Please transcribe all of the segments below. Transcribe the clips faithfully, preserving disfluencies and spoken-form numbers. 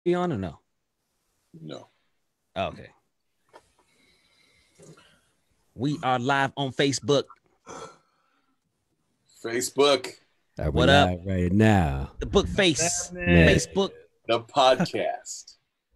Be on or no? No. Okay. We are live on Facebook. Facebook. Are we What up? live right now? The book face. Man. Facebook. The podcast.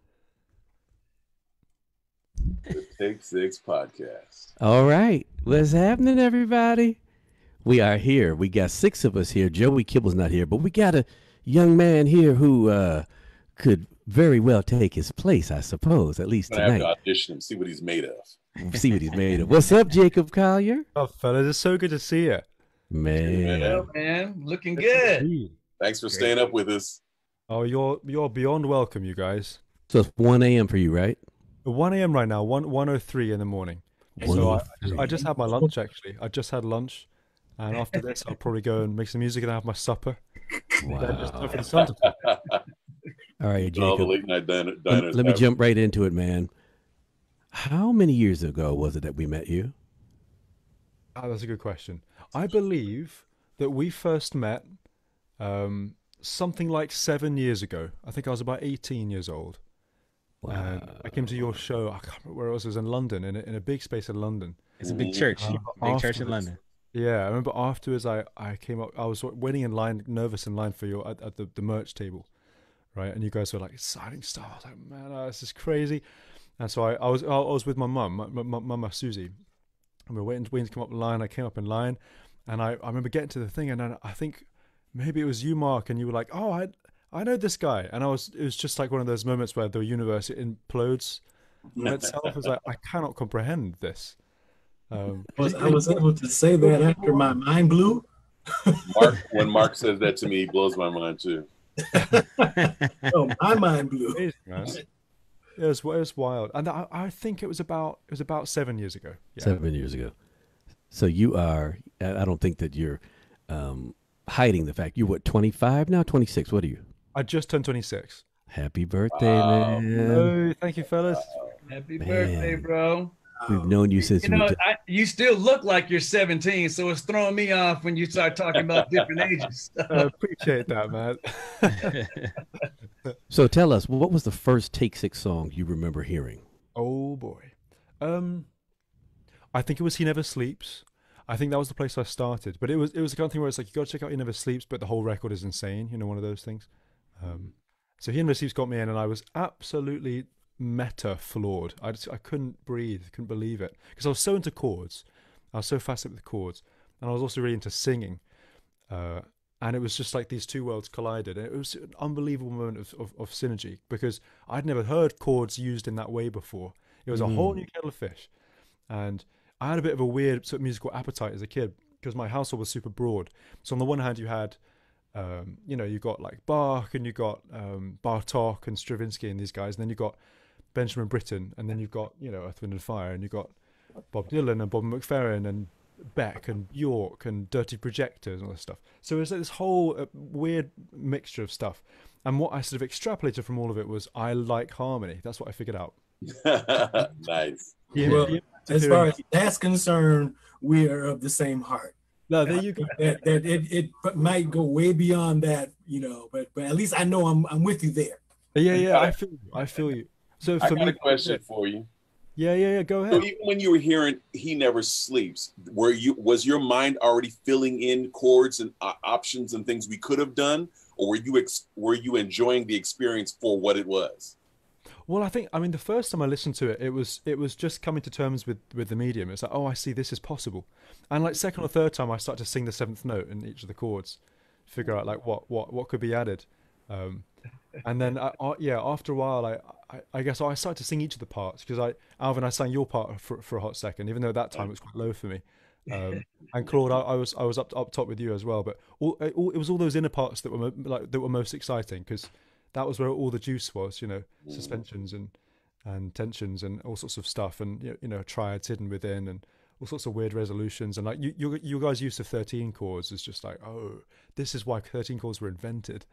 The Take Six Podcast. All right. What's happening, everybody? We are here. We got six of us here. Joey Kibble's not here, but we got a young man here who uh, could very well take his place, I suppose, at least I'm gonna have tonight. to audition him, see what he's made of. See what he's made of. What's up, Jacob Collier? Oh, fellas, it's so good to see you. Man. Well, man, looking good. Thanks for staying up with us. Oh, you're you're beyond welcome, you guys. So it's one a.m. for you, right? one a.m. right now, one one oh three in the morning. So I, I, just, I just had my lunch actually. I just had lunch, and after this, I'll probably go and make some music and have my supper. Wow. Then just wait for the sun to set. All right, All the Jacob. late night diner, Let, diners. let me have- jump right into it, man. How many years ago was it that we met you? Oh, that's a good question. I believe that we first met um, something like seven years ago. I think I was about eighteen years old. And I came to your show. I can't remember where it was. It was in London, in a, in a big space in London. It's a big church. Uh, Big church in afterwards- London. Yeah, I remember afterwards I, I came up, I was waiting in line, nervous in line for you at, at the, the merch table, right? And you guys were like signing stuff. I was like, man, oh, this is crazy. And so I, I was I was with my mum, my, my, my mama Susie, and we were waiting, waiting to come up the line. I came up in line, and I, I remember getting to the thing, and then I think maybe it was you, Mark, and you were like, oh, I I know this guy. And I was, it was just like one of those moments where the universe implodes on itself. It was like, I cannot comprehend this. Um, I was, I was able to say that after my mind blew. Mark, when Mark says that to me, he blows my mind too. Oh, my mind blew. Amazing, man. It was, it was wild, and I, I think it was about it was about seven years ago. Yeah. Seven years ago. So you are, I I don't think that you're um, hiding the fact. You're what, twenty-five now? twenty-six? What are you? I just turned twenty-six. Happy birthday, Wow. man. Oh, thank you, fellas. Happy Man. birthday, bro. We've known you since You we know, were I, you still look like you're seventeen, so it's throwing me off when you start talking about different ages. I appreciate that, man. So tell us, what was the first Take Six song you remember hearing? Oh boy. Um, I think it was He Never Sleeps. I think that was the place I started. But it was it was the kind of thing where it's like you got to check out He Never Sleeps, but the whole record is insane. You know, one of those things. Um, so He Never Sleeps got me in, and I was absolutely meta floored. I just I couldn't breathe, couldn't believe it, because I was so into chords. I was so fascinated with chords, and I was also really into singing. Uh, and it was just like these two worlds collided. And it was an unbelievable moment of, of, of synergy, because I'd never heard chords used in that way before. It was a whole new kettle of fish. And I had a bit of a weird sort of musical appetite as a kid, because my household was super broad. So on the one hand, you had, um, you know, you got like Bach, and you got um, Bartok and Stravinsky and these guys. And then you got Benjamin Britten, and then you've got, you know, Earth, Wind and Fire, and you've got Bob Dylan and Bob McFerrin and Beck and Bjork and Dirty Projectors and all this stuff. So it was like this whole uh, weird mixture of stuff. And what I sort of extrapolated from all of it was, I like harmony. That's what I figured out. Nice. Yeah, Well, yeah. as far as that's concerned, we are of the same heart. No, there you go. That, that it, it might go way beyond that, you know, but but at least I know I'm I'm with you there. Yeah, yeah, I feel you. I feel you. So I for got me, a question for you. yeah, yeah, yeah. Go So ahead. even when you were hearing "He Never Sleeps," were you was your mind already filling in chords and uh, options and things we could have done, or were you ex- were you enjoying the experience for what it was? Well, I think I mean the first time I listened to it, it was it was just coming to terms with with the medium. It's like, oh, I see, this is possible. And like second or third time, I start to sing the seventh note in each of the chords, figure out like what what what could be added. Um, and then I, I, yeah, after a while, I, I I guess I started to sing each of the parts, because I Alvin, I sang your part for for a hot second, even though that time it was quite low for me. Um, and Claude, I, I was I was up up top with you as well. But all, it, all, it was all those inner parts that were mo- like that were most exciting, because that was where all the juice was, you know, suspensions and and tensions and all sorts of stuff, and you know, you know triads hidden within, and all sorts of weird resolutions. And like you, you, you guys' use of thirteen chords is just like, oh, this is why thirteen chords were invented.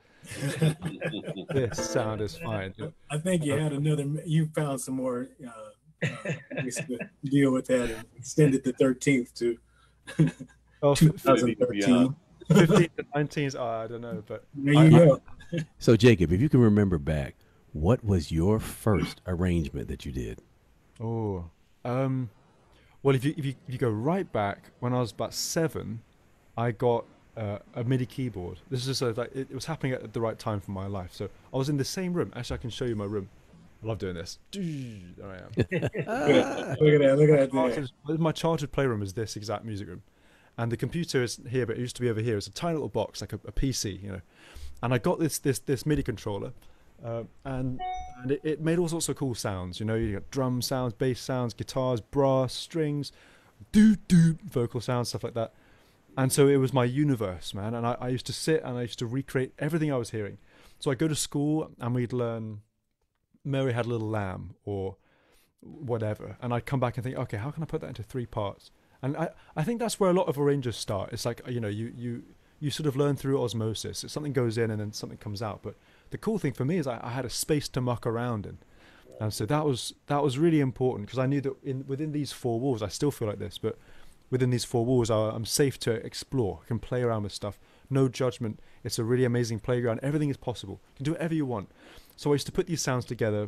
This sound is fine. I think you had another. You found some more uh, uh, ways to deal with that and extended the thirteenth to Oh, twenty thirteen. fifteen to nineteen, oh, I don't know, but There you go. So Jacob, if you can remember back, what was your first arrangement that you did? Oh, um, well, if you if you if you go right back when I was about seven, I got uh, a MIDI keyboard. This is just a, like it, it was happening at the right time for my life. So I was in the same room. Actually, I can show you my room. I love doing this. There I am. Look at that. Look at that. There. Childhood- My childhood playroom is this exact music room, and the computer is here, but it used to be over here. It's a tiny little box, like a, a P C, you know. And I got this this this MIDI controller, uh, and and it, it made all sorts of cool sounds. You know, you got drum sounds, bass sounds, guitars, brass, strings, doo doo, vocal sounds, stuff like that. And so it was my universe, man. And I, I used to sit and I used to recreate everything I was hearing. So I go to school and we'd learn Mary Had a Little Lamb or whatever, and I'd come back and think, okay, how can I put that into three parts? And I, I think that's where a lot of arrangers start. It's like, you know, you you you sort of learn through osmosis. Something goes in and then something comes out. But the cool thing for me is I, I had a space to muck around in, and so that was that was really important because I knew that in within these four walls, I still feel like this, but within these four walls, I, I'm safe to explore. I can play around with stuff, no judgment. It's a really amazing playground. Everything is possible. You can do whatever you want. So I used to put these sounds together, and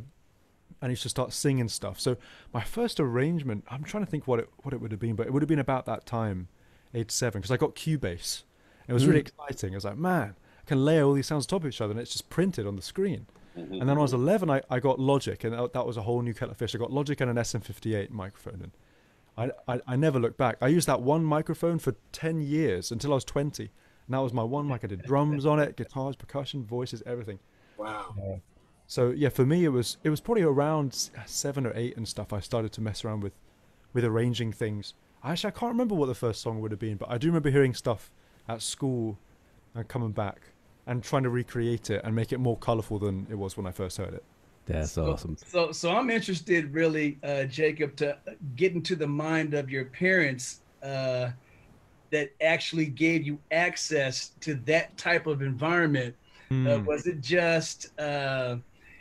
I used to start singing stuff. So my first arrangement, I'm trying to think what it what it would have been, but it would have been about that time, age seven, because I got Cubase. It was really exciting. I was like, man, I can layer all these sounds on top of each other, and it's just printed on the screen. And then when I was eleven, I, I got Logic, and that, that was a whole new kettle of fish. I got Logic and an S M fifty-eight microphone, and I, I, I never looked back. I used that one microphone for ten years until I was twenty. And that was my one mic. I did drums on it, guitars, percussion, voices, everything. Wow. Uh, so yeah, for me, it was it was probably around s- seven or eight and stuff. I started to mess around with, with arranging things. Actually, I can't remember what the first song would have been, but I do remember hearing stuff at school and coming back and trying to recreate it and make it more colorful than it was when I first heard it. That's So, awesome. so, so I'm interested, really, uh, Jacob, to get into the mind of your parents uh, that actually gave you access to that type of environment. Uh, Mm. was it just uh,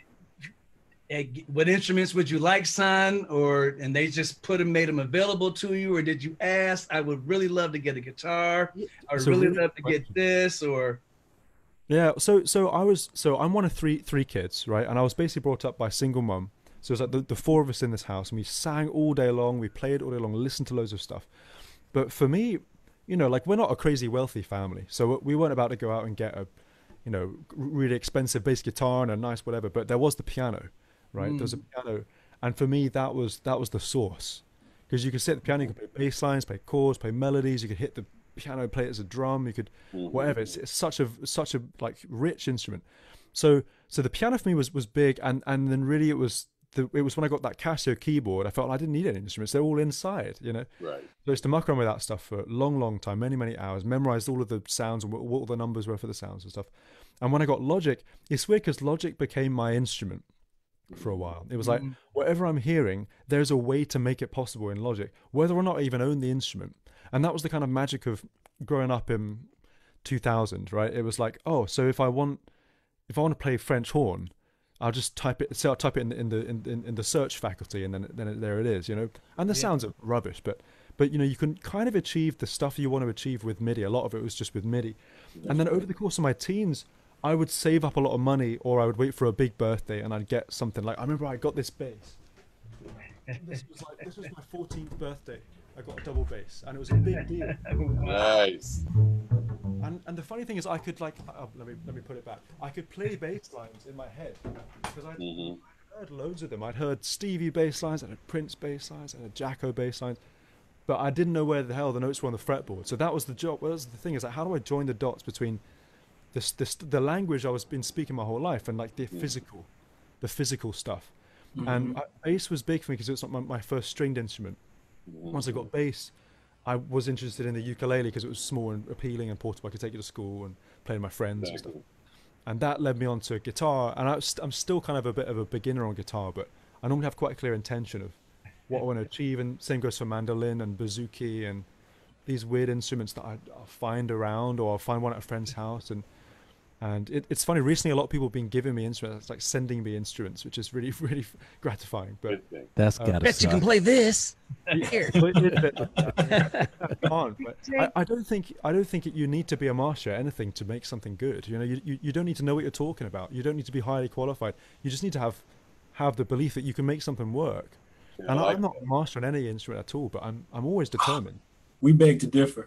eh, what instruments would you like, son, or and they just put them, made them available to you, or did you ask? I would really love to get a guitar. I would It's a really really love to good get this, or Yeah, so so I was so I'm one of three three kids, right? And I was basically brought up by a single mum. So it was like the, the four of us in this house, and we sang all day long, we played all day long, listened to loads of stuff. But for me, you know, like we're not a crazy wealthy family, so we weren't about to go out and get a, you know, really expensive bass guitar and a nice whatever. But there was the piano, right? There was a piano, and for me that was that was the source, because you could sit at the piano, you could play bass lines, play chords, play melodies, you could hit the piano, play it as a drum, you could whatever. It's, it's such a such a like rich instrument. So so the piano for me was was big, and and then really it was the it was when I got that Casio keyboard, I felt I didn't need any instruments. They're all inside, you know. Right. So I used to muck around with that stuff for a long, long time, many, many hours, memorized all of the sounds and what, what all the numbers were for the sounds and stuff. And when I got Logic, it's weird because Logic became my instrument for a while. It was like, whatever I'm hearing, there's a way to make it possible in Logic, whether or not I even own the instrument. And that was the kind of magic of growing up in two thousand, right? It was like, oh, so if I want, if I want to play French horn, I'll just type it. So I'll type it in the in the in, in the search faculty, and then then it, there it is, you know. And the Yeah. sounds are rubbish, but but you know you can kind of achieve the stuff you want to achieve with MIDI. A lot of it was just with MIDI, and then over the course of my teens, I would save up a lot of money, or I would wait for a big birthday, and I'd get something like I remember I got this bass. This was like this was my fourteenth birthday. I got a double bass, and it was a big deal. Nice. And and the funny thing is, I could like oh, let me let me put it back. I could play bass lines in my head because I'd, Mhm. I'd heard loads of them. I'd heard Stevie bass lines, I had Prince bass lines, I had Jacko bass lines, but I didn't know where the hell the notes were on the fretboard. So that was the job. Well, that was the thing is like, how do I join the dots between this this the language I was been speaking my whole life and like the physical, the physical stuff. And I, bass was big for me because it was not my, my first stringed instrument. Once I got bass, I was interested in the ukulele because it was small and appealing and portable. I could take it to school and play with my friends and stuff. Exactly. And that led me on to guitar. And I was, I'm still kind of a bit of a beginner on guitar, but I normally have quite a clear intention of what I want to achieve. And same goes for mandolin and bouzouki and these weird instruments that I, I'll find around, or I'll find one at a friend's house. And And it, it's funny. Recently, a lot of people have been giving me instruments, like sending me instruments, which is really, really gratifying. But Good thing. That's Uh, gotta Bet you can suck. play this. Here. But it- it- can't, but I, I don't think I don't think it, you need to be a master at anything to make something good. You know, you, you you don't need to know what you're talking about. You don't need to be highly qualified. You just need to have have the belief that you can make something work. Yeah, And I I, like I'm not a master on any instrument at all, but I'm I'm always determined. We beg to differ.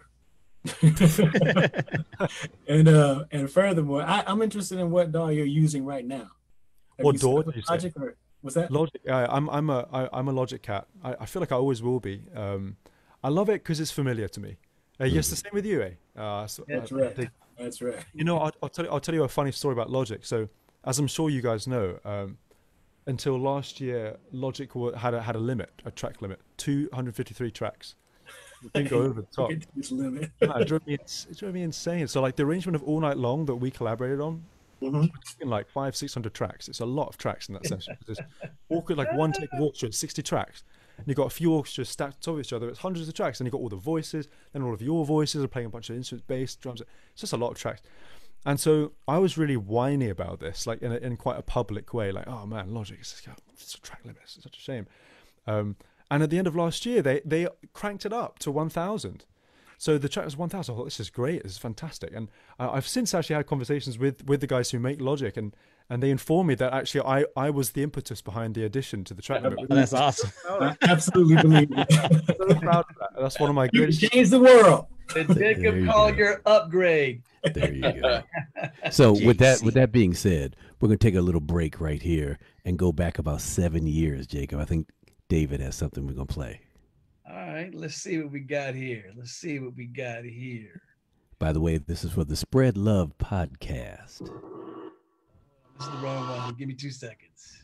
and uh, and furthermore, I, I'm interested in what D A W you're using right now. Have What you D A W set up did a you say? project or was that? Logic. Uh, I'm I'm a I, I'm a Logic cat. I, I feel like I always will be. Um, I love it because it's familiar to me. Uh, yes, the same with you, eh? Uh, so, That's I- I right. dig- That's right. You know, I'll, I'll tell you. I'll tell you a funny story about Logic. So, as I'm sure you guys know, um, until last year, Logic wa- had a, had a limit, a track limit, two hundred fifty-three tracks. We didn't go over the top. Get to this limit. No, it drove me, ins- it drove me insane. So, like the arrangement of All Night Long that we collaborated on, Mhm. in like five, six hundred tracks. It's a lot of tracks in that sense. There's orchestra, like one take of orchestra, it's sixty tracks. And you've got a few orchestras stacked on top of each other. It's hundreds of tracks. And you've got all the voices, then all of your voices are playing a bunch of instruments, bass, drums. It's just a lot of tracks. And so I was really whiny about this, like in, a, in quite a public way, like, oh man, Logic, it's, just, it's a track limit. It's such a shame. Um, and at the end of last year, they, they cranked it up to one thousand. So the track was one thousand. I thought, this is great. This is fantastic. And uh, I've since actually had conversations with, with the guys who make Logic, and, and they informed me that actually I, I was the impetus behind the addition to the track limit. Oh, that's awesome. I absolutely believe it. I'm so proud of that. That's one of my You greatest. changed the world. The There Jacob you Collier upgrade. There you go. So with that J C. with that being said, we're gonna take a little break right here and go back about seven years, Jacob. I think David has something we're gonna play. All right, let's see what we got here. Let's see what we got here. By the way, this is for the Spread Love podcast. This is the wrong one. Give me two seconds.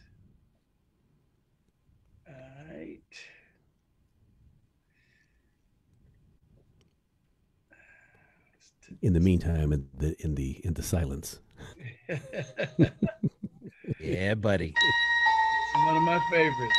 All right. In the meantime, in the in the in the silence. Yeah, buddy. It's one of my favorites.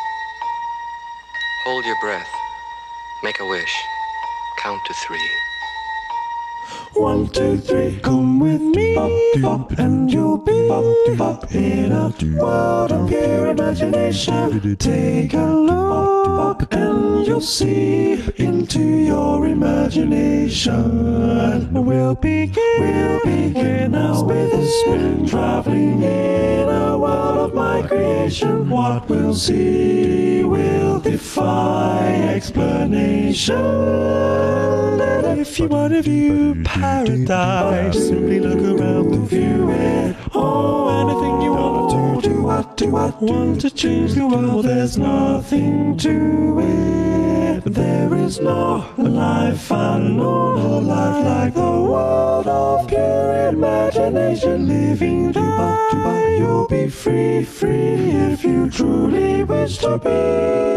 Hold your breath. Make a wish. Count to three. One, two, three, come with me, bop, and you'll be bop, in a world of pure imagination. Take a look and you'll see into your imagination. We'll begin, we'll begin now with a spin, traveling in a world of my creation. What we'll see will defy explanation. And if you want to view paradise, simply look around and view it. Oh, anything you want to do, what, do what, want to change the world, there's nothing to it. There is no life unknown, no life like the world of pure imagination. Living there, you'll be free, free if you truly wish to be.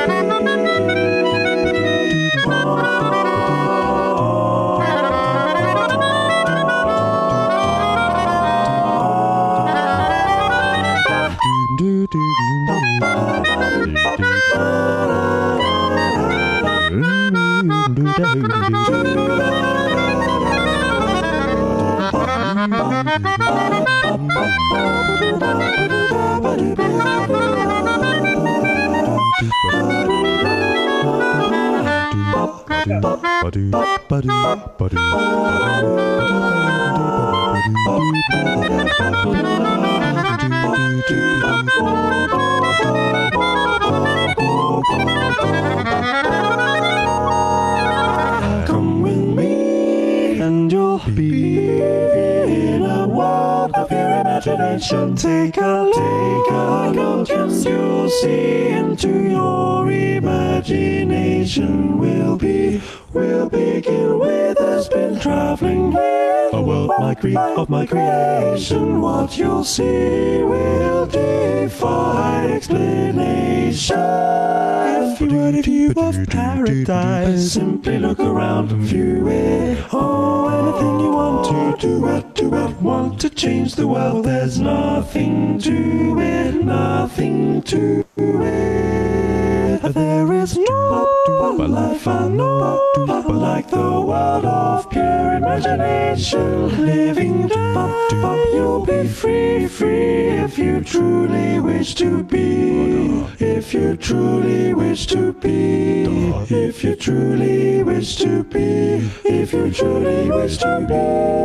Come with me and you'll be in a world of your imagination. Take a take a look and you'll see into your imagination. We'll be we'll begin with a spin, traveling in a world my cre- of my creation. What you'll see will defy explanation. If you were to view of paradise, simply look around and view it. Oh, anything you want to do it, do it. Want to change the world, there's nothing to it, nothing to it. There is no life I know, like the world of pure imagination. Living life, you'll be free, free if you truly wish to be. If you truly wish to be. If you truly wish to be. If you truly wish to be.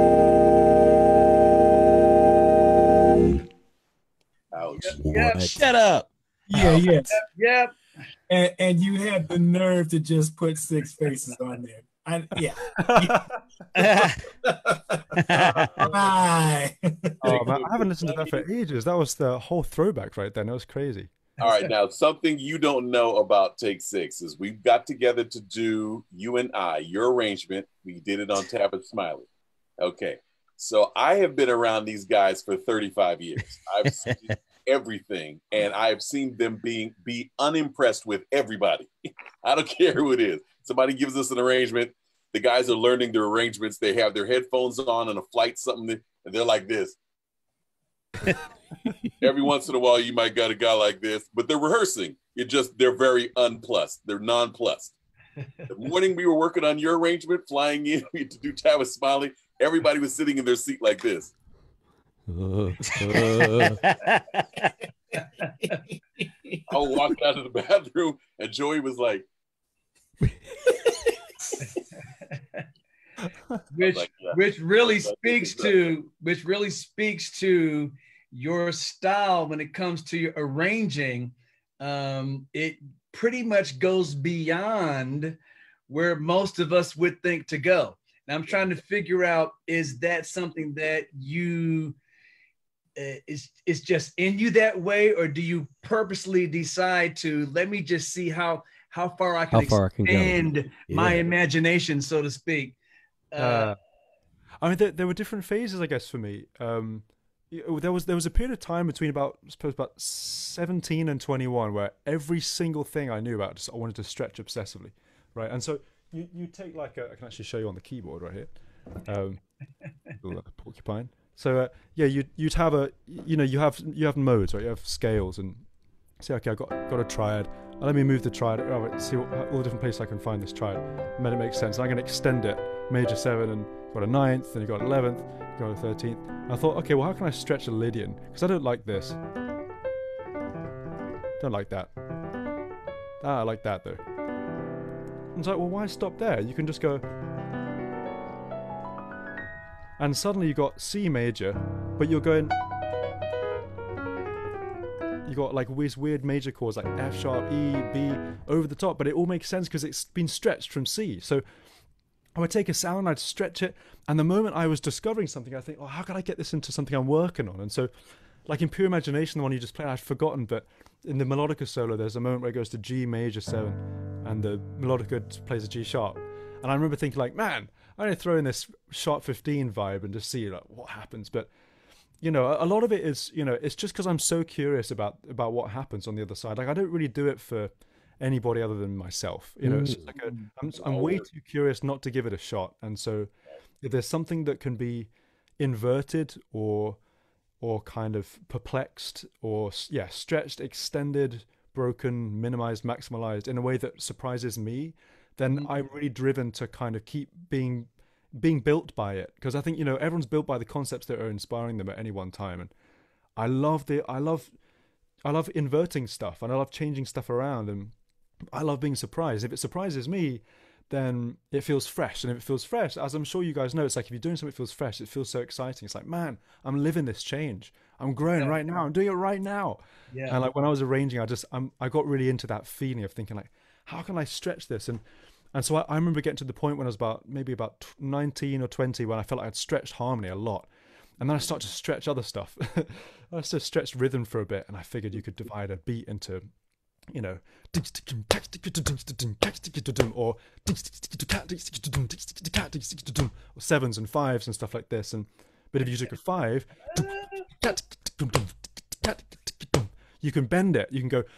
Ouch. Yep. Shut up. Yeah, yeah. Yep. And, and you had the nerve to just put Six Faces on there. I, yeah. Bye. Oh man, I haven't listened to that for ages. That was the whole throwback right then. That was crazy. All right, now something you don't know about Take Six is we got together to do, you and I, your arrangement. We did it on Tavis Smiley. Okay, so I have been around these guys for thirty-five years. I've seen everything, and I've seen them being be unimpressed with everybody. I don't care who it is. Somebody gives us an arrangement. The guys are learning their arrangements. They have their headphones on on a flight, something, and they're like this. Every once in a while, you might got a guy like this, but they're rehearsing. It just they're very unplussed. They're nonplussed. The morning we were working on your arrangement, flying in to do Tavis Smiley, everybody was sitting in their seat like this. Uh, uh. I walked out of the bathroom, and Joey was like, which like, yeah. which really Like, speaks to which really speaks to your style when it comes to your arranging. Um, it pretty much goes beyond where most of us would think to go. And I'm trying to figure out, is that something that you uh, is is just in you that way, or do you purposely decide to let me just see how how far I can How far I can go. expand my Yeah. imagination, so to speak? Uh, Uh, I mean, there, there were different phases, I guess, for me. Um, y- there was there was a period of time between about I suppose about seventeen and twenty-one where every single thing I knew about just I wanted to stretch obsessively, right? And so you, you take like a, I can actually show you on the keyboard right here, um, like a porcupine. So uh, yeah, you you'd have a you know you have you have modes, right? You have scales and say, okay, I got got a triad. Uh, Let me move the triad. Oh, wait, see what, all the different places I can find this triad. And then it makes sense. And I'm going to extend it. Major seven, and you got a ninth, then you got an eleventh, you got a thirteenth. I thought, okay, well, how can I stretch a Lydian? Because I don't like this. Don't like that. Ah, I like that though. And it's like, well, why stop there? You can just go. And suddenly you got C major, but you're going. You got like these weird major chords like F sharp, E, B, over the top, but it all makes sense because it's been stretched from C. So I would take a sound, I'd stretch it, and the moment I was discovering something, I think, oh, how can I get this into something I'm working on? And so, like in Pure Imagination, the one you just played, I'd forgotten, but in the melodica solo, there's a moment where it goes to G major seven, and the melodica plays a G sharp. And I remember thinking, like, man, I'm going to throw in this sharp fifteen vibe and just see like what happens. But you know, a lot of it is, you know, it's just because I'm so curious about about what happens on the other side. Like, I don't really do it for anybody other than myself. You know, it's just like a, I'm I'm way too curious not to give it a shot. And so, if there's something that can be inverted or or kind of perplexed or yeah stretched, extended, broken, minimized, maximalized in a way that surprises me, then mm-hmm. I'm really driven to kind of keep being being built by it, because I think, you know, everyone's built by the concepts that are inspiring them at any one time. And I love the I love I love inverting stuff, and I love changing stuff around, and I love being surprised. If it surprises me, then it feels fresh. And if it feels fresh, as I'm sure you guys know, it's like if you're doing something that feels fresh, it feels so exciting. It's like, man, I'm living this change. I'm growing yeah. right now. I'm doing it right now. Yeah. And like when I was arranging, I just I'm, I got really into that feeling of thinking like, how can I stretch this? And and so I, I remember getting to the point when I was about maybe about nineteen or twenty when I felt like I'd stretched harmony a lot. And then I started to stretch other stuff. I just stretched rhythm for a bit, and I figured you could divide a beat into, you know, or or sevens and fives and stuff like this. And but if you took a five, you can bend it. You can go,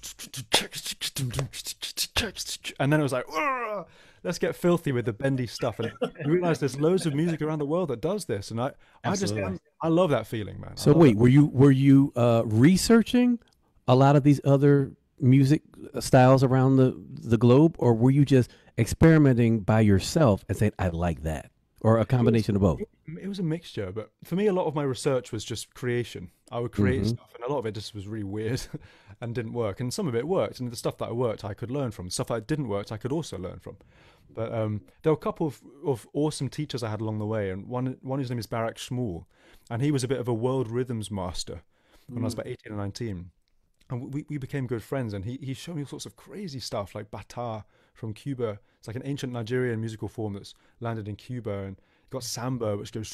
and then it was like, let's get filthy with the bendy stuff. And you realize there's loads of music around the world that does this, and I, I just, I, I love that feeling, man. So wait, that. were you were you uh, researching a lot of these other music styles around the the globe, or were you just experimenting by yourself and saying, I like that? Or a combination of both? It, it was a mixture, but for me, a lot of my research was just creation. I would create Mhm. stuff, and a lot of it just was really weird and didn't work. And some of it worked, and the stuff that I worked, I could learn from. The stuff that didn't work, I could also learn from. But um, there were a couple of, of awesome teachers I had along the way, and one one whose name is Barak Shmuel, and he was a bit of a world rhythms master when I was about eighteen or nineteen. And we, we became good friends, and he, he showed me all sorts of crazy stuff, like Bata from Cuba. It's like an ancient Nigerian musical form that's landed in Cuba, and you got samba, which goes,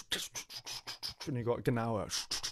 and you got ganawa,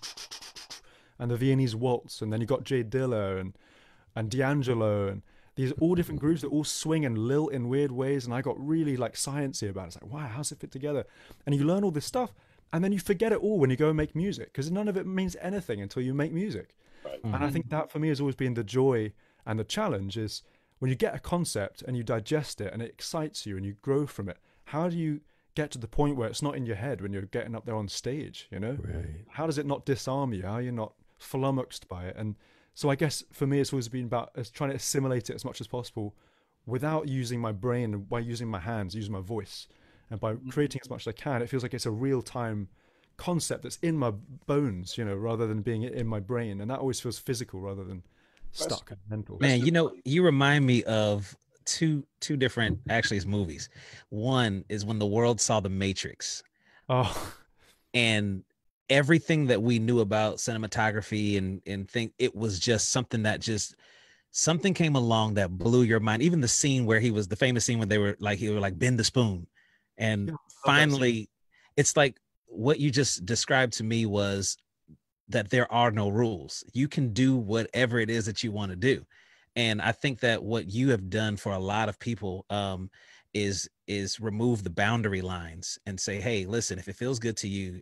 and the Viennese waltz, and then you got Jay Dilla and and D'Angelo, and these all different grooves that all swing and lilt in weird ways. And I got really like sciencey about it. It's like, wow, how's it fit together? And you learn all this stuff, and then you forget it all when you go and make music, because none of it means anything until you make music. Right. And I think that for me has always been the joy and the challenge, is when you get a concept and you digest it and it excites you and you grow from it, how do you get to the point where it's not in your head when you're getting up there on stage, you know? Right. How does it not disarm you? How are you not flummoxed by it? And so I guess for me, it's always been about as trying to assimilate it as much as possible without using my brain, and by using my hands, using my voice, and by creating as much as I can. It feels like it's a real-time concept that's in my bones, you know, rather than being in my brain. And that always feels physical rather than stuck and mental. Man, you know, you remind me of two two different actually it's movies. One is when the world saw The Matrix, Oh, and everything that we knew about cinematography and and think it was just something that just something came along that blew your mind. Even the scene where he was the famous scene when they were like he were like bend the spoon, and Yeah, I love that finally, it's like what you just described to me was that there are no rules. You can do whatever it is that you want to do. And I think that what you have done for a lot of people um, is is remove the boundary lines and say, hey, listen, if it feels good to you,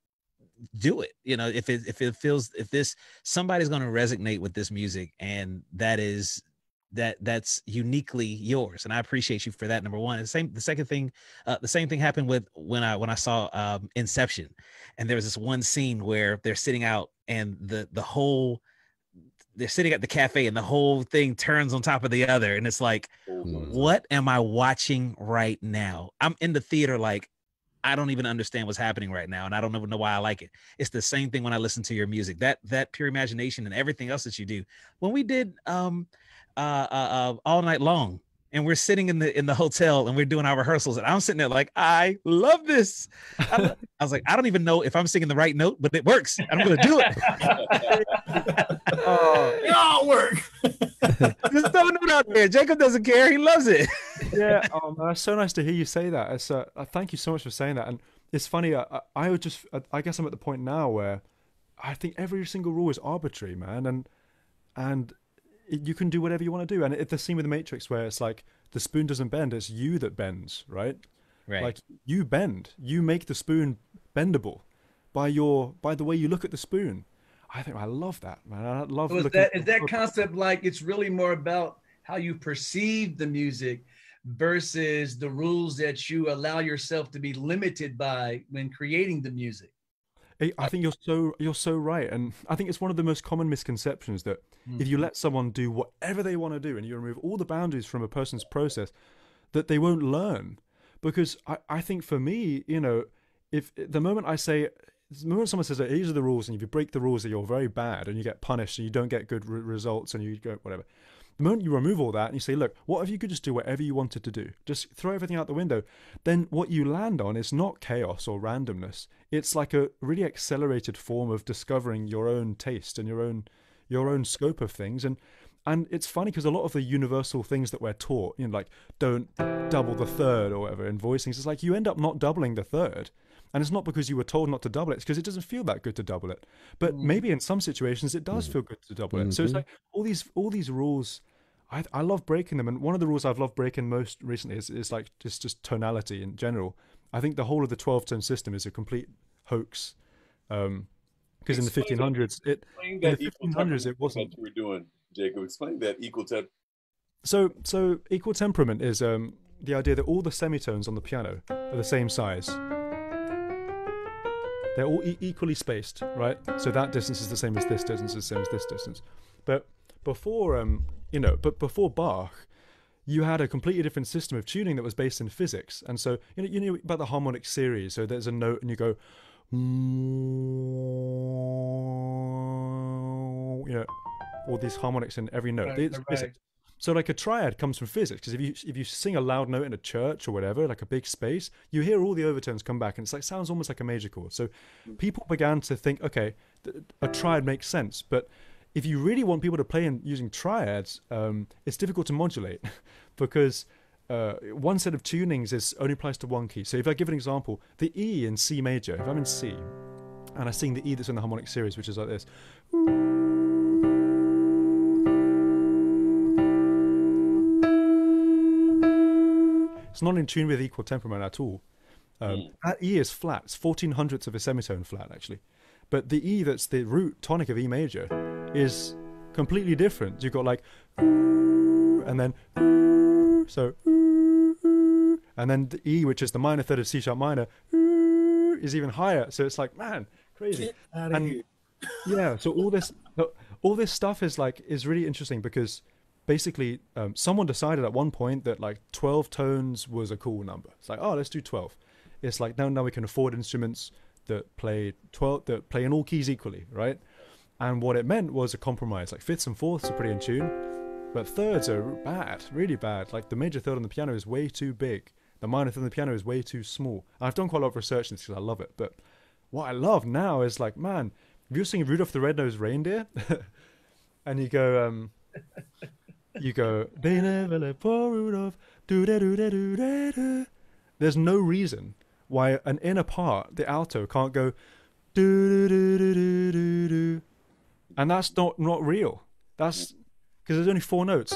do it. You know, if it if it feels if this somebody's going to resonate with this music, and that is that that's uniquely yours, and I appreciate you for that. Number one. And the same the second thing, uh, the same thing happened with when I when I saw um, Inception, and there was this one scene where they're sitting out, and the the whole they're sitting at the cafe, and the whole thing turns on top of the other, and it's like, what am I watching right now? I'm in the theater like, I don't even understand what's happening right now, and I don't even know why I like it. It's the same thing when I listen to your music. That that pure imagination and everything else that you do. When we did um, uh, uh, uh, All Night Long, and we're sitting in the in the hotel and we're doing our rehearsals, and I'm sitting there like, I love this. I, lo- I was like, I don't even know if I'm singing the right note, but it works. I'm going to do it. oh, It all work. Just throw a note out there. Jacob doesn't care. He loves it. yeah. Oh, man, it's so nice to hear you say that. It's uh, uh, thank you so much for saying that. And it's funny. I, I, I would just, I, I guess I'm at the point now where I think every single rule is arbitrary, man, and and it, you can do whatever you want to do. And it's the scene with the Matrix where it's like the spoon doesn't bend; it's you that bends, right? Right. Like you bend, you make the spoon bendable by your by the way you look at the spoon. I think I love that, man. I love. So is looking that is that concept like it's really more about how you perceive the music versus the rules that you allow yourself to be limited by when creating the music? I I think you're so you're so right, and I think it's one of the most common misconceptions that Mm. if you let someone do whatever they want to do and you remove all the boundaries from a person's process, that they won't learn. Because I, I think for me, you know, if the moment I say, the moment someone says that these are the rules, and if you break the rules, that you're very bad and you get punished and you don't get good re- results and you go whatever. The moment you remove all that and you say, look, what if you could just do whatever you wanted to do? Just throw everything out the window. Then what you land on is not chaos or randomness. It's like a really accelerated form of discovering your own taste and your own your own scope of things. And and it's funny because a lot of the universal things that we're taught, you know, like don't double the third or whatever in voicings, it's like you end up not doubling the third. And it's not because you were told not to double it, it's because it doesn't feel that good to double it. But maybe in some situations it does feel good to double it. So it's like all these all these rules, I I love breaking them. And one of the rules I've loved breaking most recently is, is like just, just tonality in general. I think the whole of the twelve tone system is a complete hoax. Um because in the Explain fifteen hundreds it Explain in that the equal fifteen hundreds it temperament wasn't. that you were doing, Jacob. Explain that equal temp. So, so equal temperament is um, the idea that all the semitones on the piano are the same size. They're all e- equally spaced, right? So that distance is the same as this distance, is the same as this distance. But before, um, you know, but before Bach, you had a completely different system of tuning that was based in physics. And so, you know, you know about the harmonic series. So there's a note and you go, you know, all these harmonics in every note. Right, It's right. physics. So like a triad comes from physics, because if you if you sing a loud note in a church or whatever, like a big space, you hear all the overtones come back, and it's like sounds almost like a major chord. So people began to think, okay, th- a triad makes sense, but if you really want people to play in using triads, um, it's difficult to modulate because uh, one set of tunings is only applies to one key. So if I give an example, the E in C major, if I'm in C and I sing the E that's in the harmonic series, which is like this. It's not in tune with equal temperament at all. Um, Mm. That E is flat. It's fourteen hundredths of a semitone flat, actually. But the E that's the root tonic of E major is completely different. You've got like, and then, so, and then the E, which is the minor third of C sharp minor, is even higher. So it's like, man, crazy. Get out of And here. yeah, so all this, all this stuff is like is really interesting because basically um, someone decided at one point that like twelve tones was a cool number. It's like, oh, let's do twelve. It's like now now we can afford instruments that play twelve that play in all keys equally, right? And what it meant was a compromise. Like fifths and fourths are pretty in tune, but thirds are bad, really bad. Like the major third on the piano is way too big. The minor third on the piano is way too small. I've done quite a lot of research in this because I love it. But what I love now is like, man, if you're singing Rudolph the Red-Nosed Reindeer, and you go, um, you go, they never let poor Rudolph do da do da do da da. There's no reason why an inner part, the alto, can't go do do do do do do do, and that's not not real. That's because there's only four notes,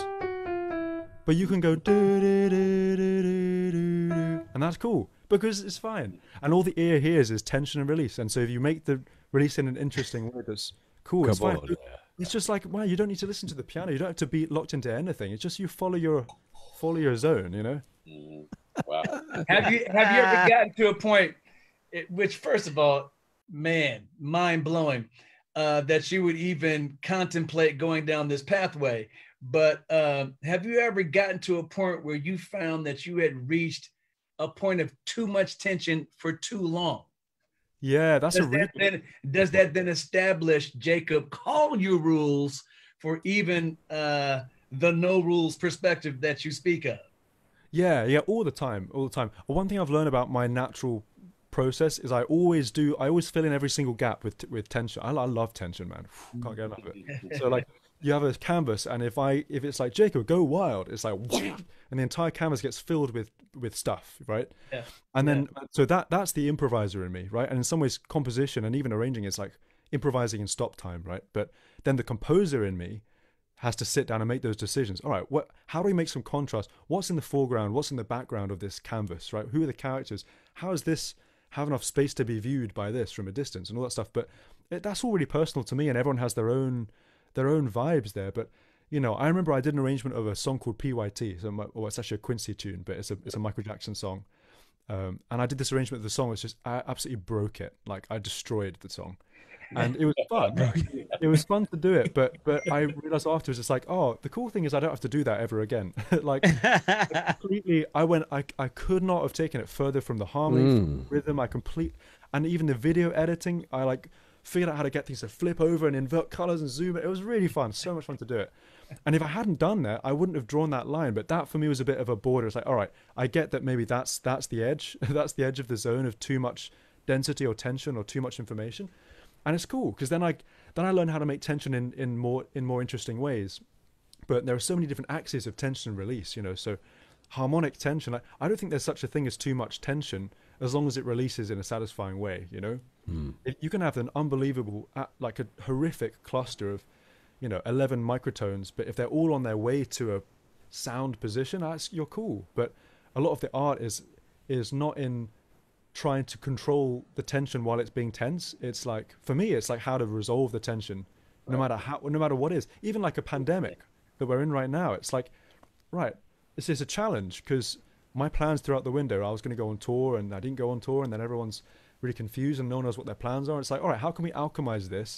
but you can go do do do do do do do, and that's cool because it's fine. And all the ear hears is tension and release. And so if you make the release in an interesting way, that's cool. It's fine. It's just like, wow, you don't need to listen to the piano. You don't have to be locked into anything. It's just you follow your follow your zone, you know. Mm. Wow. Have you have you ever gotten to a point, at which first of all, man, mind blowing, uh, that you would even contemplate going down this pathway? But um, have you ever gotten to a point where you found that you had reached a point of too much tension for too long? Yeah, that's does a really that then, does that then establish, Jacob, call you rules for even uh, the no rules perspective that you speak of? Yeah, yeah, all the time, all the time. One thing I've learned about my natural process is I always do, I always fill in every single gap with with tension. I, I love tension, man. Can't get enough of it. So like, you have a canvas, and if I if it's like, Jacob, go wild, it's like, and the entire canvas gets filled with with stuff, right? Yeah. And then so that that's the improviser in me, right? And in some ways, composition and even arranging is like improvising in stop time, right? But then the composer in me has to sit down and make those decisions. All right, what? How do we make some contrast? What's in the foreground? What's in the background of this canvas, right? Who are the characters? How is this have enough space to be viewed by this from a distance and all that stuff? But it, that's all really personal to me, and everyone has their own their own vibes there. But you know, I remember I did an arrangement of a song called P Y T. So, my, well, it's actually a Quincy tune, but it's a it's a Michael Jackson song. Um, and I did this arrangement of the song. It's just I absolutely broke it. Like I destroyed the song. And it was fun. It was fun to do it, but but I realized afterwards, it's like, oh, the cool thing is I don't have to do that ever again. Like completely, I went, I I could not have taken it further from the harmony, Mm. from the rhythm. I complete, and even the video editing, I like figured out how to get things to flip over and invert colors and zoom it. It was really fun, so much fun to do it. And if I hadn't done that, I wouldn't have drawn that line. But that for me was a bit of a border. It's like, all right, I get that maybe that's that's the edge, that's the edge of the zone of too much density or tension or too much information. And it's cool because then I then I learn how to make tension in, in more in more interesting ways. But there are so many different axes of tension and release, you know. So harmonic tension, I, I don't think there's such a thing as too much tension as long as it releases in a satisfying way, you know. Mm. If you can have an unbelievable, uh, like a horrific cluster of, you know, eleven microtones, but if they're all on their way to a sound position, that's, you're cool. But a lot of the art is is not in trying to control the tension while it's being tense. It's like, for me, it's like how to resolve the tension, no matter how, no matter what is. Even like a pandemic that we're in right now, it's like, right, this is a challenge because my plans throughout the window, I was going to go on tour and I didn't go on tour, and then everyone's really confused and no one knows what their plans are. It's like, all right, how can we alchemize this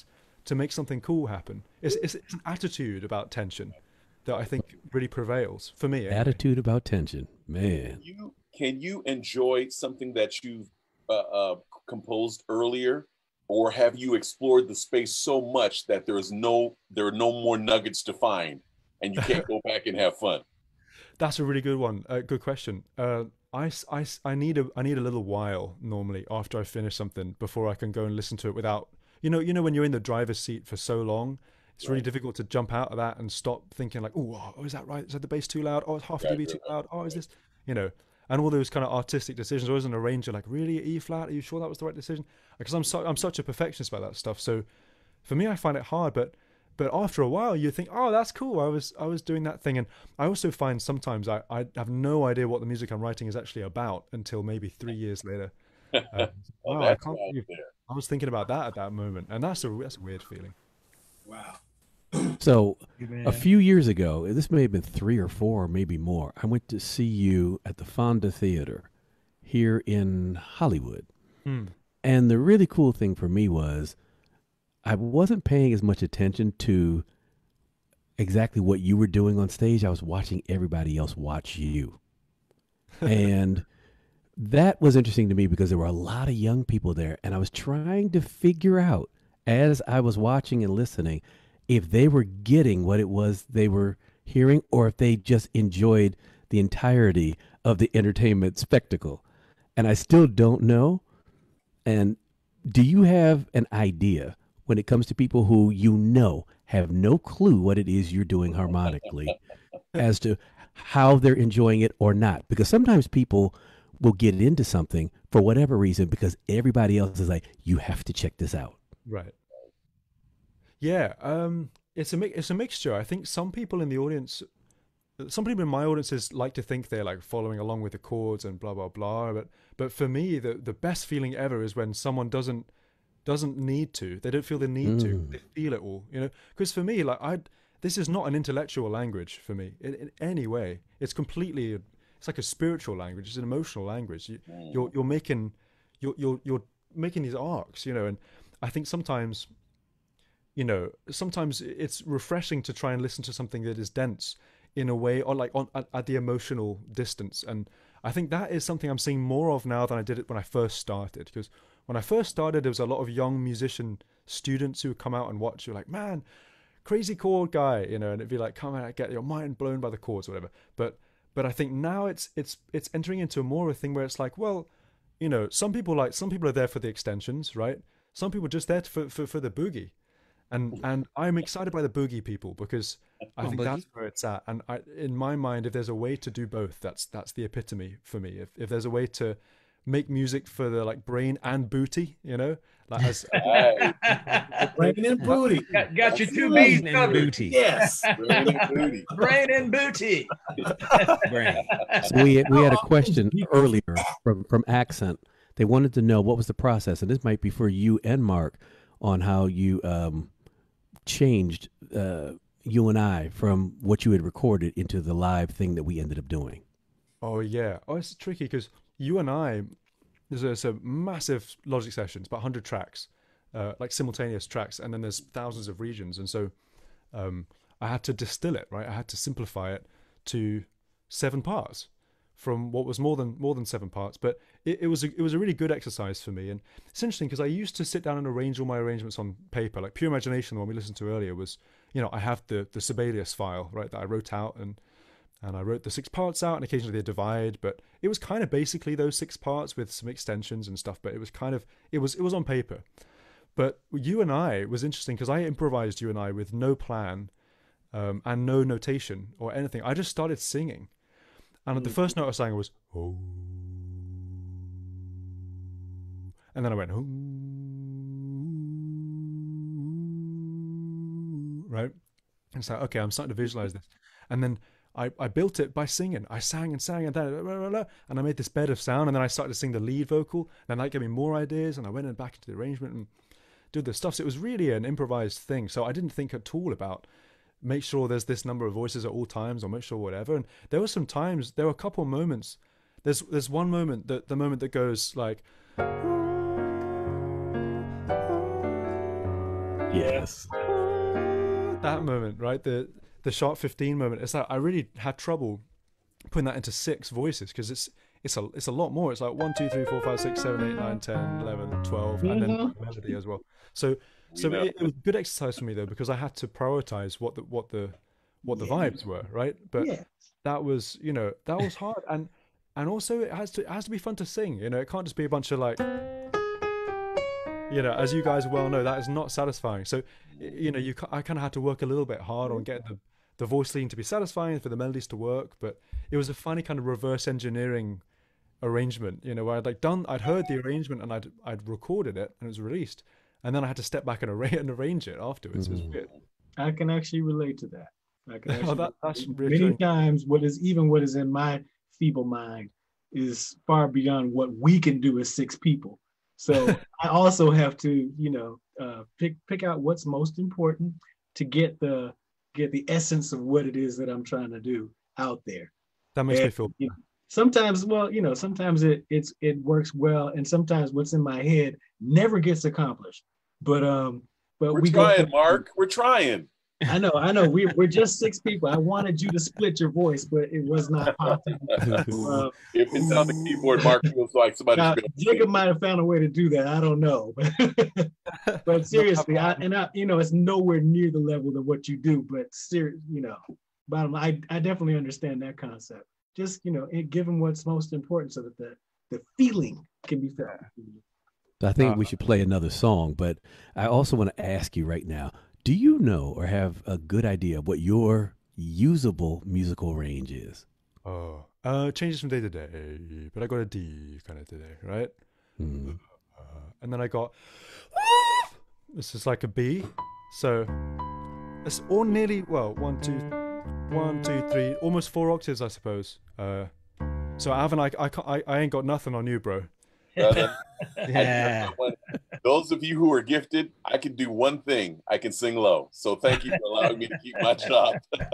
to make something cool happen. It's, it's, it's an attitude about tension that I think really prevails for me. Anyway. Attitude about tension, man. Can you, can you enjoy something that you've uh, uh, composed earlier, or have you explored the space so much that there's no there are no more nuggets to find, and you can't go back and have fun? That's a really good one. Uh, good question. Uh, I, I, I need a I need a little while normally after I finish something before I can go and listen to it without, you know, you know when you're in the driver's seat for so long, it's really Right. difficult to jump out of that and stop thinking like, oh, oh, is that right? Is that the bass too loud? Oh, is half a Right, dB right, too right, loud? Oh, is right. this, you know, and all those kind of artistic decisions. Or as an arranger, like, really, E flat? Are you sure that was the right decision? Because I'm so I'm such a perfectionist about that stuff. So for me, I find it hard, but. But after a while, you think, "Oh, that's cool. I was, I was doing that thing." And I also find sometimes I, I have no idea what the music I'm writing is actually about until maybe three years later. Um, Oh, wow, I that's can't out believe there. I was thinking about that at that moment, and that's a that's a weird feeling. Wow. So Man. a few years ago, this may have been three or four, or maybe more, I went to see you at the Fonda Theater here in Hollywood. Hmm. And the really cool thing for me was I wasn't paying as much attention to exactly what you were doing on stage. I was watching everybody else watch you. And that was interesting to me because there were a lot of young people there. And I was trying to figure out, as I was watching and listening, if they were getting what it was they were hearing or if they just enjoyed the entirety of the entertainment spectacle. And I still don't know. And do you have an idea when it comes to people who you know have no clue what it is you're doing harmonically as to how they're enjoying it or not? Because sometimes people will get into something for whatever reason because everybody else is like, you have to check this out. Right. Yeah. Um. It's a mi- it's a mixture. I think some people in the audience, some people in my audiences like to think they're like following along with the chords and blah blah blah. But but for me, the the best feeling ever is when someone doesn't. doesn't need to. They don't feel the need Mm. to. They feel it all, you know. Because for me, like I, this is not an intellectual language for me in, in any way. It's completely. It's like a spiritual language. It's an emotional language. You, you're you're making, you're you're you're making these arcs, you know. And I think sometimes, you know, sometimes it's refreshing to try and listen to something that is dense in a way, or like on at, at the emotional distance. And I think that is something I'm seeing more of now than I did it when I first started. Because when I first started, there was a lot of young musician students who would come out and watch. You're like, man, crazy chord guy, you know, and it'd be like, come out, get your mind blown by the chords, or whatever. But but I think now it's it's it's entering into more of a thing where it's like, well, you know, some people like some people are there for the extensions, right? Some people are just there for for, for the boogie, and and I'm excited by the boogie people because I on, think boogie. that's where it's at. And I, in my mind, if there's a way to do both, that's that's the epitome for me. If if there's a way to make music for the like brain and booty, you know, like as Right. Brain and booty. got, got your two Brain B's and covered. booty. Yes. Brain and booty. Brain and booty. Brain. So we we had a question earlier from from Accent. They wanted to know what was the process, and this might be for you and Mark, on how you um, changed uh, you and I from what you had recorded into the live thing that we ended up doing. oh yeah, oh it's tricky because you and I, there's a, there's a massive Logic sessions, about one hundred tracks, uh, like simultaneous tracks, and then there's thousands of regions, and so um, I had to distill it, right? I had to simplify it to seven parts from what was more than more than seven parts, but it, it was a, it was a really good exercise for me, and it's interesting because I used to sit down and arrange all my arrangements on paper, like Pure Imagination, the one we listened to earlier, was, you know, I have the the Sibelius file, right, that I wrote out, and and I wrote the six parts out, and occasionally they divide, but it was kind of basically those six parts with some extensions and stuff, but it was kind of it was it was on paper. But you and I was interesting because I improvised you and I with no plan um, and no notation or anything. I just started singing. And the first note I sang was, oh. And then I went, oh. Right? And it's like, okay, I'm starting to visualize this. And then I, I built it by singing. I sang and sang and then, blah, blah, blah, and I made this bed of sound. And then I started to sing the lead vocal. Then that gave me more ideas. And I went in back into the arrangement and did the stuff. So it was really an improvised thing. So I didn't think at all about make sure there's this number of voices at all times or make sure whatever. And there were some times, there were a couple of moments. There's there's one moment, that the moment that goes like, Yes. That moment, right? The the sharp fifteen moment. It's like I really had trouble putting that into six voices because it's it's a it's a lot more. It's like one, two, three, four, five, six, seven, eight, nine, ten, eleven, twelve, and then Mhm. melody as well. So so know. it, it was good exercise for me though because I had to prioritize what the what the what the vibes were, right? But Yeah. that was, you know, that was hard, and and also it has to it has to be fun to sing. You know, it can't just be a bunch of like, you know, as you guys well know, that is not satisfying. So, y- you know, you ca- I kind of had to work a little bit hard on getting the the voice lean to be satisfying for the melodies to work. But it was a funny kind of reverse engineering arrangement, you know, where I'd like done, I'd heard the arrangement and I'd I'd recorded it and it was released, and then I had to step back and arrange and arrange it afterwards. It was Mhm. weird. I can actually relate to that. I can actually Oh, that, that's many reassuring. times what is even what is in my feeble mind is far beyond what we can do as six people. So I also have to, you know, uh, pick pick out what's most important to get the get the essence of what it is that I'm trying to do out there. That makes me And, feel. you know, sometimes, well, you know, sometimes it it's it works well, and sometimes what's in my head never gets accomplished. But um, but We're we go trying, through- Mark. We're trying. I know, I know. We we're just six people. I wanted you to split your voice, but it was not possible. Uh, If it's on the keyboard, Mark feels like somebody's now, been. Jacob might have found a way to do that. I don't know, but seriously, I and I, you know, it's nowhere near the level of what you do. But ser- you know, bottom line, I I definitely understand that concept. Just you know, it, give them what's most important so that the the feeling can be felt. I think Uh, we should play another song, but I also want to ask you right now, do you know or have a good idea of what your usable musical range is? Oh, uh, changes from day to day, but I got a D kind of today, right? Hmm. Uh, and then I got this is like a B, so it's all nearly well one, two, one, two, three, almost four octaves, I suppose. Uh, so I haven't, I, I, can't, I, I ain't got nothing on you, bro. Brother, Yeah. those of you who are gifted, I can do one thing. I can sing low. So thank you for allowing me to keep my job.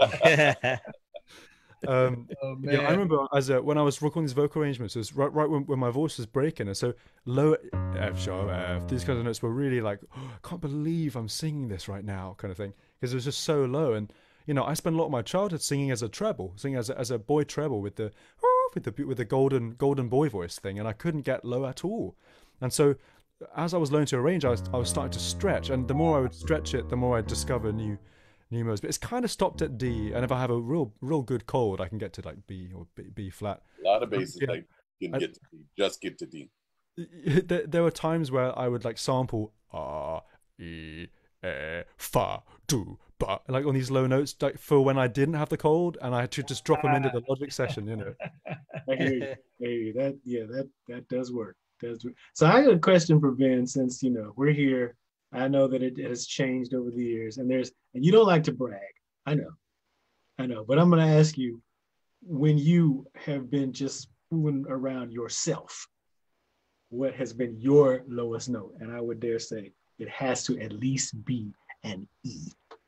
Um, Oh, yeah, I man. remember as a, when I was recording these vocal arrangements, it was right, right when, when my voice was breaking, and so low F sharp F, these kinds of notes were really like, oh, I can't believe I'm singing this right now, kind of thing, because it was just so low. And you know, I spent a lot of my childhood singing as a treble, singing as a, as a boy treble with the with the with the golden golden boy voice thing, and I couldn't get low at all. And so, as I was learning to arrange, I was I was starting to stretch, and the more I would stretch it, the more I'd discover new. new modes, but it's kind of stopped at D, and if I have a real real good cold, I can get to like B or B, B flat. A lot of bases Yeah. I can I- get to D. Just get to D. There, there were times where I would like sample ah E eh, fa do ba, like on these low notes, like for when I didn't have the cold, and I had to just drop them into the Logic session, you know. I hear you. I hear you. That yeah, that that does work. Does work. So I got a question for Ben, since you know we're here. I know that it has changed over the years, and there's and you don't like to brag. I know, I know, but I'm going to ask you, when you have been just fooling around yourself, what has been your lowest note? And I would dare say it has to at least be an E.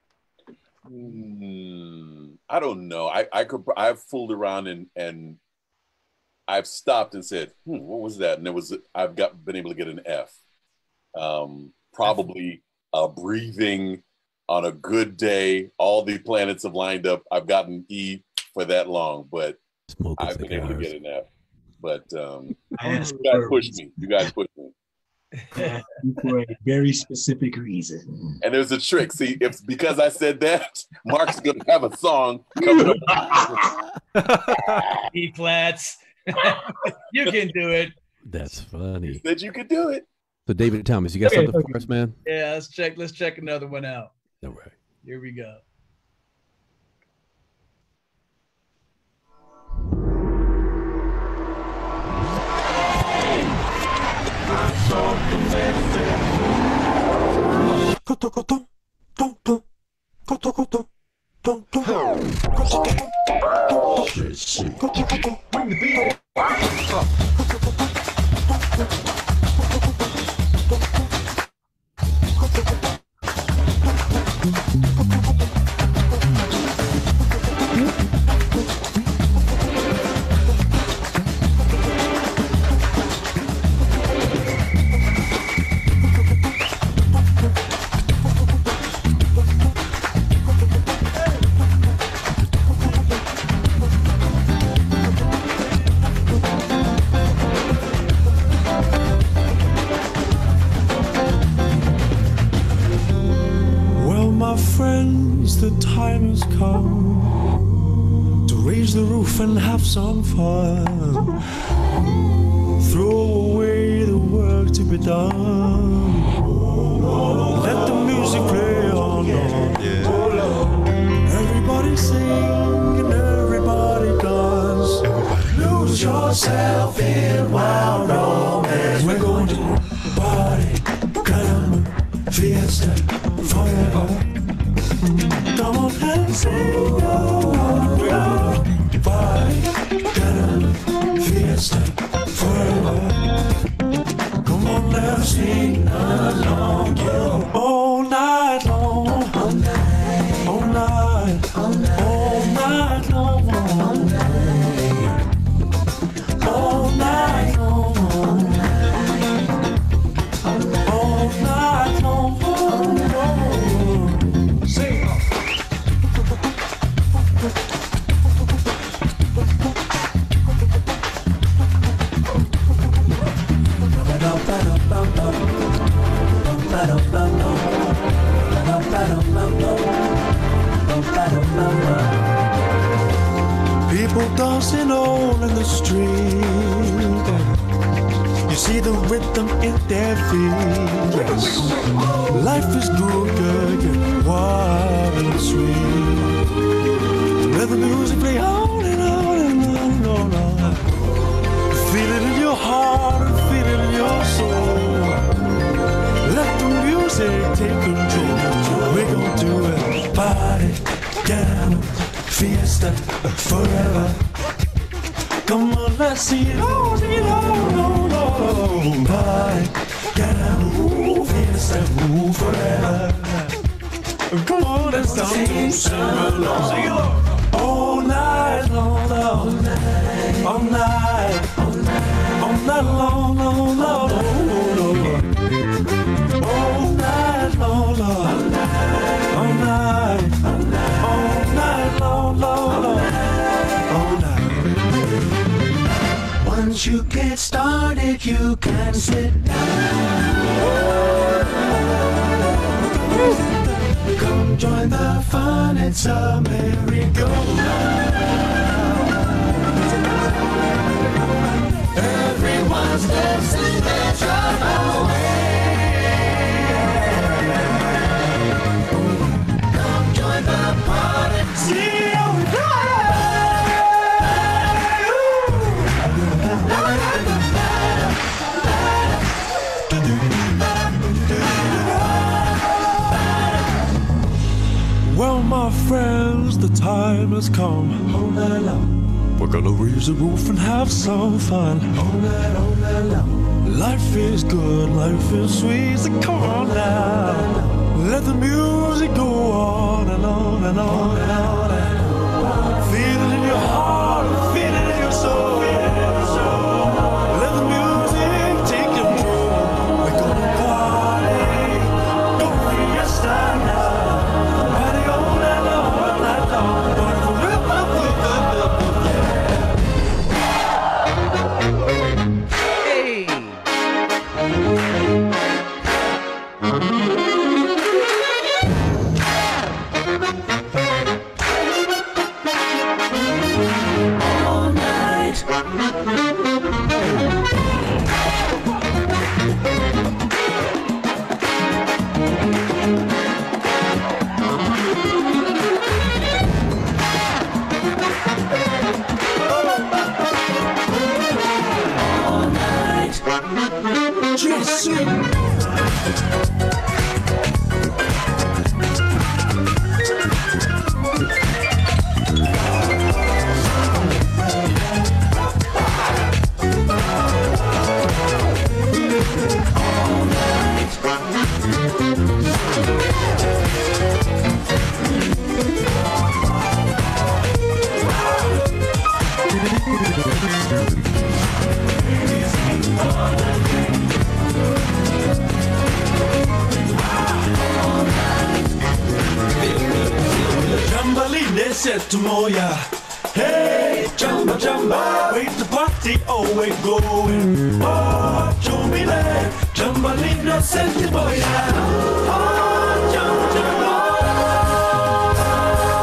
Hmm, I don't know. I, I could I've fooled around and and I've stopped and said, hmm, what was that? And it was I've got been able to get an F. Um, probably uh, breathing on a good day. All the planets have lined up. I've gotten E for that long, but Smoking I've been able to cigars. get an F. But um, I asked you guys for, pushed me. You guys pushed me. for a very specific reason. And there's a trick. See, if because I said that, Mark's gonna have a song coming up. E flats. You can do it. That's You funny. said you could do it. So David Thomas, you got Okay, something okay. for us, man? Yeah, let's check. Let's check another one out. All right. Here we go. time has come to raise the roof and have some fun. Throw away the work to be done. Let the music play on. Yeah. Everybody sing and everybody dance. Lose yourself in wild romance. We're going to party, caramba, fiesta, forever. Come on and sing. We're going to party, caramba, fiesta, forever. Come on, let's sing along, yeah. All night long, all night, all night, all night, all night long, all night, all night long, all night long, all night long. Sing. People dancing all in the street. You see the rhythm in their feet. Yes. Life is good, good, good, wild and sweet. Let the music play on and on and on and on. And on. Feel it in your heart and feel it in your soul. Let the music take control. We're gonna do it. Party, piano, fiesta, forever. Come on, let's see it all, see it all, all, all. Party, piano, fiesta, forever. Come on, let's dance, sing along, sing along. All night long, all night, all night, all night, all night long, long, long, long. All night long, long, all night, all night, all night long, long, long, all night. Once you get started, you can sit down. Come join the fun, it's a merry-go-round. Everyone's dancing their trouble away. Come join the party, see how we Well, my friends, the time has come. All night long. We're gonna raise the roof and have some fun. All night, all night long. Life is good, life is sweet, so come on now. Let the music go on and on and on and on. And on. Feel it in your heart, feel it in your soul. Let the music take control. We're gonna party, go fiesta now. Set to Moya. Hey, jumba jumba, wait the party, oh we're going. Oh, jumile, jumba linda set to Moya. Oh, jumba jumba.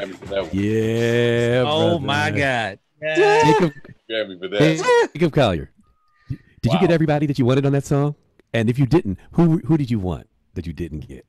Got me for that one. Yeah. Oh brother. my God. Yeah. Jacob, Got me for that. Jacob Collier. Did Wow. you get everybody that you wanted on that song? And if you didn't, who who did you want that you didn't get?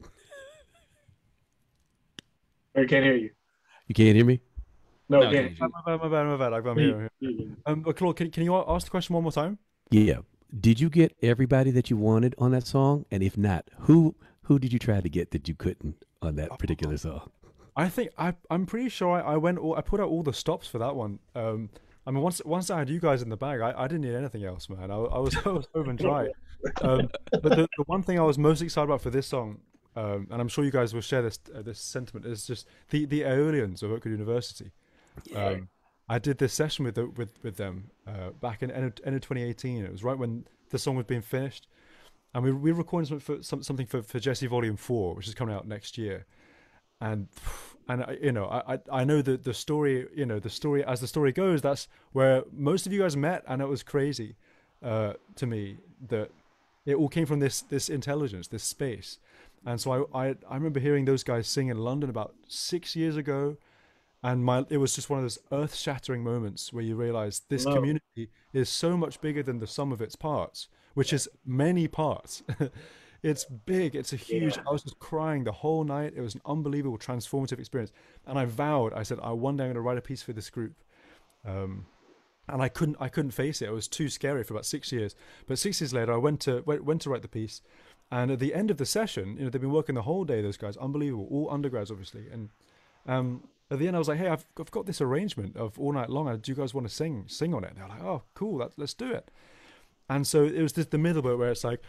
I can't hear you. You can't hear me? No, No, can't. can My bad, my bad, my bad. I'm here. I'm here. Um, but Claude, can, can you ask the question one more time? Yeah. Did you get everybody that you wanted on that song? And if not, who who did you try to get that you couldn't on that particular song? I think I I'm pretty sure I, I went all, I put out all the stops for that one. Um, I mean once once I had you guys in the bag, I, I didn't need anything else, man. I, I was I was home and dry. Um, but the, the one thing I was most excited about for this song, um, and I'm sure you guys will share this uh, this sentiment, is just the the Aeolians of Oakwood University. Um, I did this session with the, with with them uh, back in end of, end of twenty eighteen. It was right when the song was being finished, and we we recorded something for some, something for, for Jesse Volume Four, which is coming out next year. And and I- you know I I I know that the story, you know the story as the story goes, that's where most of you guys met, and it was crazy uh, to me that it all came from this this intelligence, this space. And so I I, I remember hearing those guys sing in London about six years ago. And my it was just one of those earth-shattering moments where you realize this Wow. community is so much bigger than the sum of its parts, which is many parts. It's big. It's a huge. Yeah. I was just crying the whole night. It was an unbelievable, transformative experience. And I vowed. I said, I one day I'm going to write a piece for this group. Um, and I couldn't. I couldn't face it. It was too scary for about six years. But six years later, I went to went, went to write the piece. And at the end of the session, you know, they've been working the whole day. Those guys, unbelievable, all undergrads, obviously. And um, at the end, I was like, "Hey, I've, I've got this arrangement of all night long. Do you guys want to sing sing on it?" And they're like, "Oh, cool. That, let's do it." And so it was just the middle bit where it's like,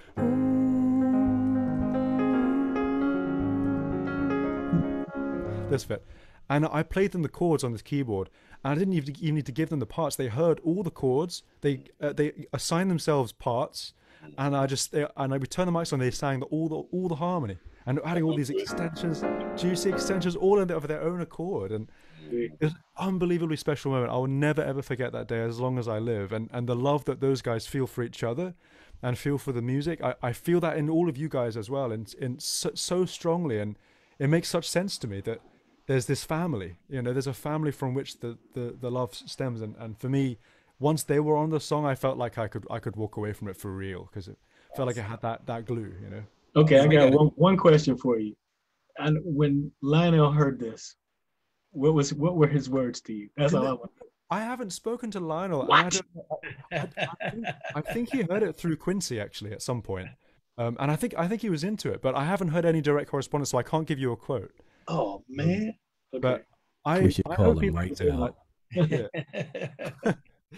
this bit, and I played them the chords on this keyboard, and I didn't even, even need to give them the parts. They heard all the chords. They uh, they assigned themselves parts, and I just they, and I would turn the mics on. They sang the, all the all the harmony and adding all these extensions, juicy extensions, all of, the, of their own accord, and it was an unbelievably special moment. I will never ever forget that day as long as I live, and and the love that those guys feel for each other, and feel for the music. I, I feel that in all of you guys as well, and in so, so strongly, and it makes such sense to me that there's this family, you know, there's a family from which the, the, the love stems. And, and for me, once they were on the song, I felt like I could I could walk away from it for real, because it felt like it had that, that glue, you know. Okay, I got one, one question for you. And when Lionel heard this, what was what were his words to you? That's all I want. I haven't spoken to Lionel. and I, don't, I, I, think, I think he heard it through Quincy, actually, at some point. Um, and I think I think he was into it, but I haven't heard any direct correspondence, so I can't give you a quote. Oh man. Okay. But I, We should I call hope he him right liked it. now. Yeah.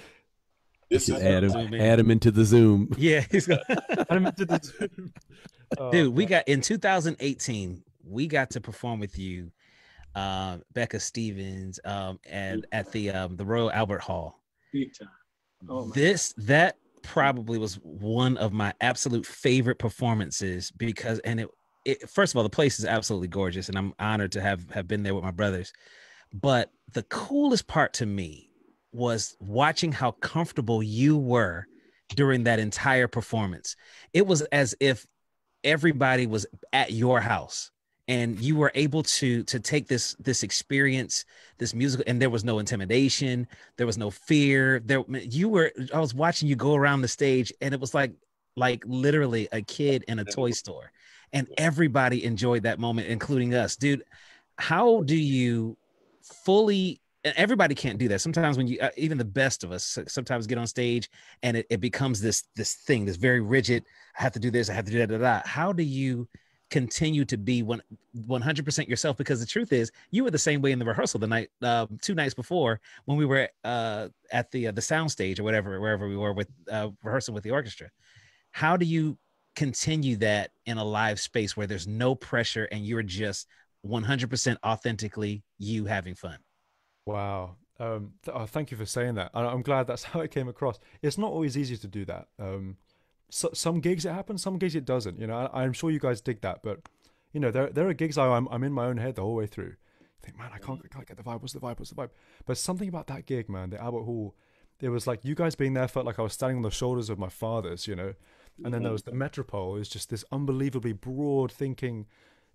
This Just is add him, Zoom in. add him into the Zoom. Yeah, he's got- I'm into the- Oh, dude. We man. got in two thousand eighteen. We got to perform with you, uh, Becca Stevens, um, and at the um, the Royal Albert Hall. Big time. Oh my This that probably was one of my absolute favorite performances, because and it, it first of all, the place is absolutely gorgeous, and I'm honored to have have been there with my brothers. But the coolest part to me was watching how comfortable you were during that entire performance. It was as if everybody was at your house, and you were able to to take this this experience, this musical, and there was no intimidation, there was no fear. There you were I was watching you go around the stage, and it was like like literally a kid in a toy store, and everybody enjoyed that moment, including us. Dude, how do you fully, and everybody can't do that. Sometimes when you, uh, even the best of us sometimes get on stage, and it, it becomes this this thing, this very rigid, I have to do this, I have to do that, da, da. How do you continue to be one, 100% yourself? Because the truth is, you were the same way in the rehearsal the night, uh, two nights before, when we were uh, at the uh, the sound stage or whatever, wherever we were with uh, rehearsing with the orchestra. How do you continue that in a live space where there's no pressure and you're just one hundred percent authentically you having fun? Wow. Um, th- oh, thank you for saying that. I- I'm glad that's how it came across. It's not always easy to do that. Um, so, some gigs it happens, some gigs it doesn't. You know, I, I'm sure you guys dig that, but you know, there there are gigs I, I'm I'm in my own head the whole way through. I think, man, I can't, I can't get the vibe. What's the vibe? What's the vibe? But something about that gig, man, the Albert Hall, it was like you guys being there felt like I was standing on the shoulders of my fathers, you know. And then there was the Metropole. It was just this unbelievably broad thinking,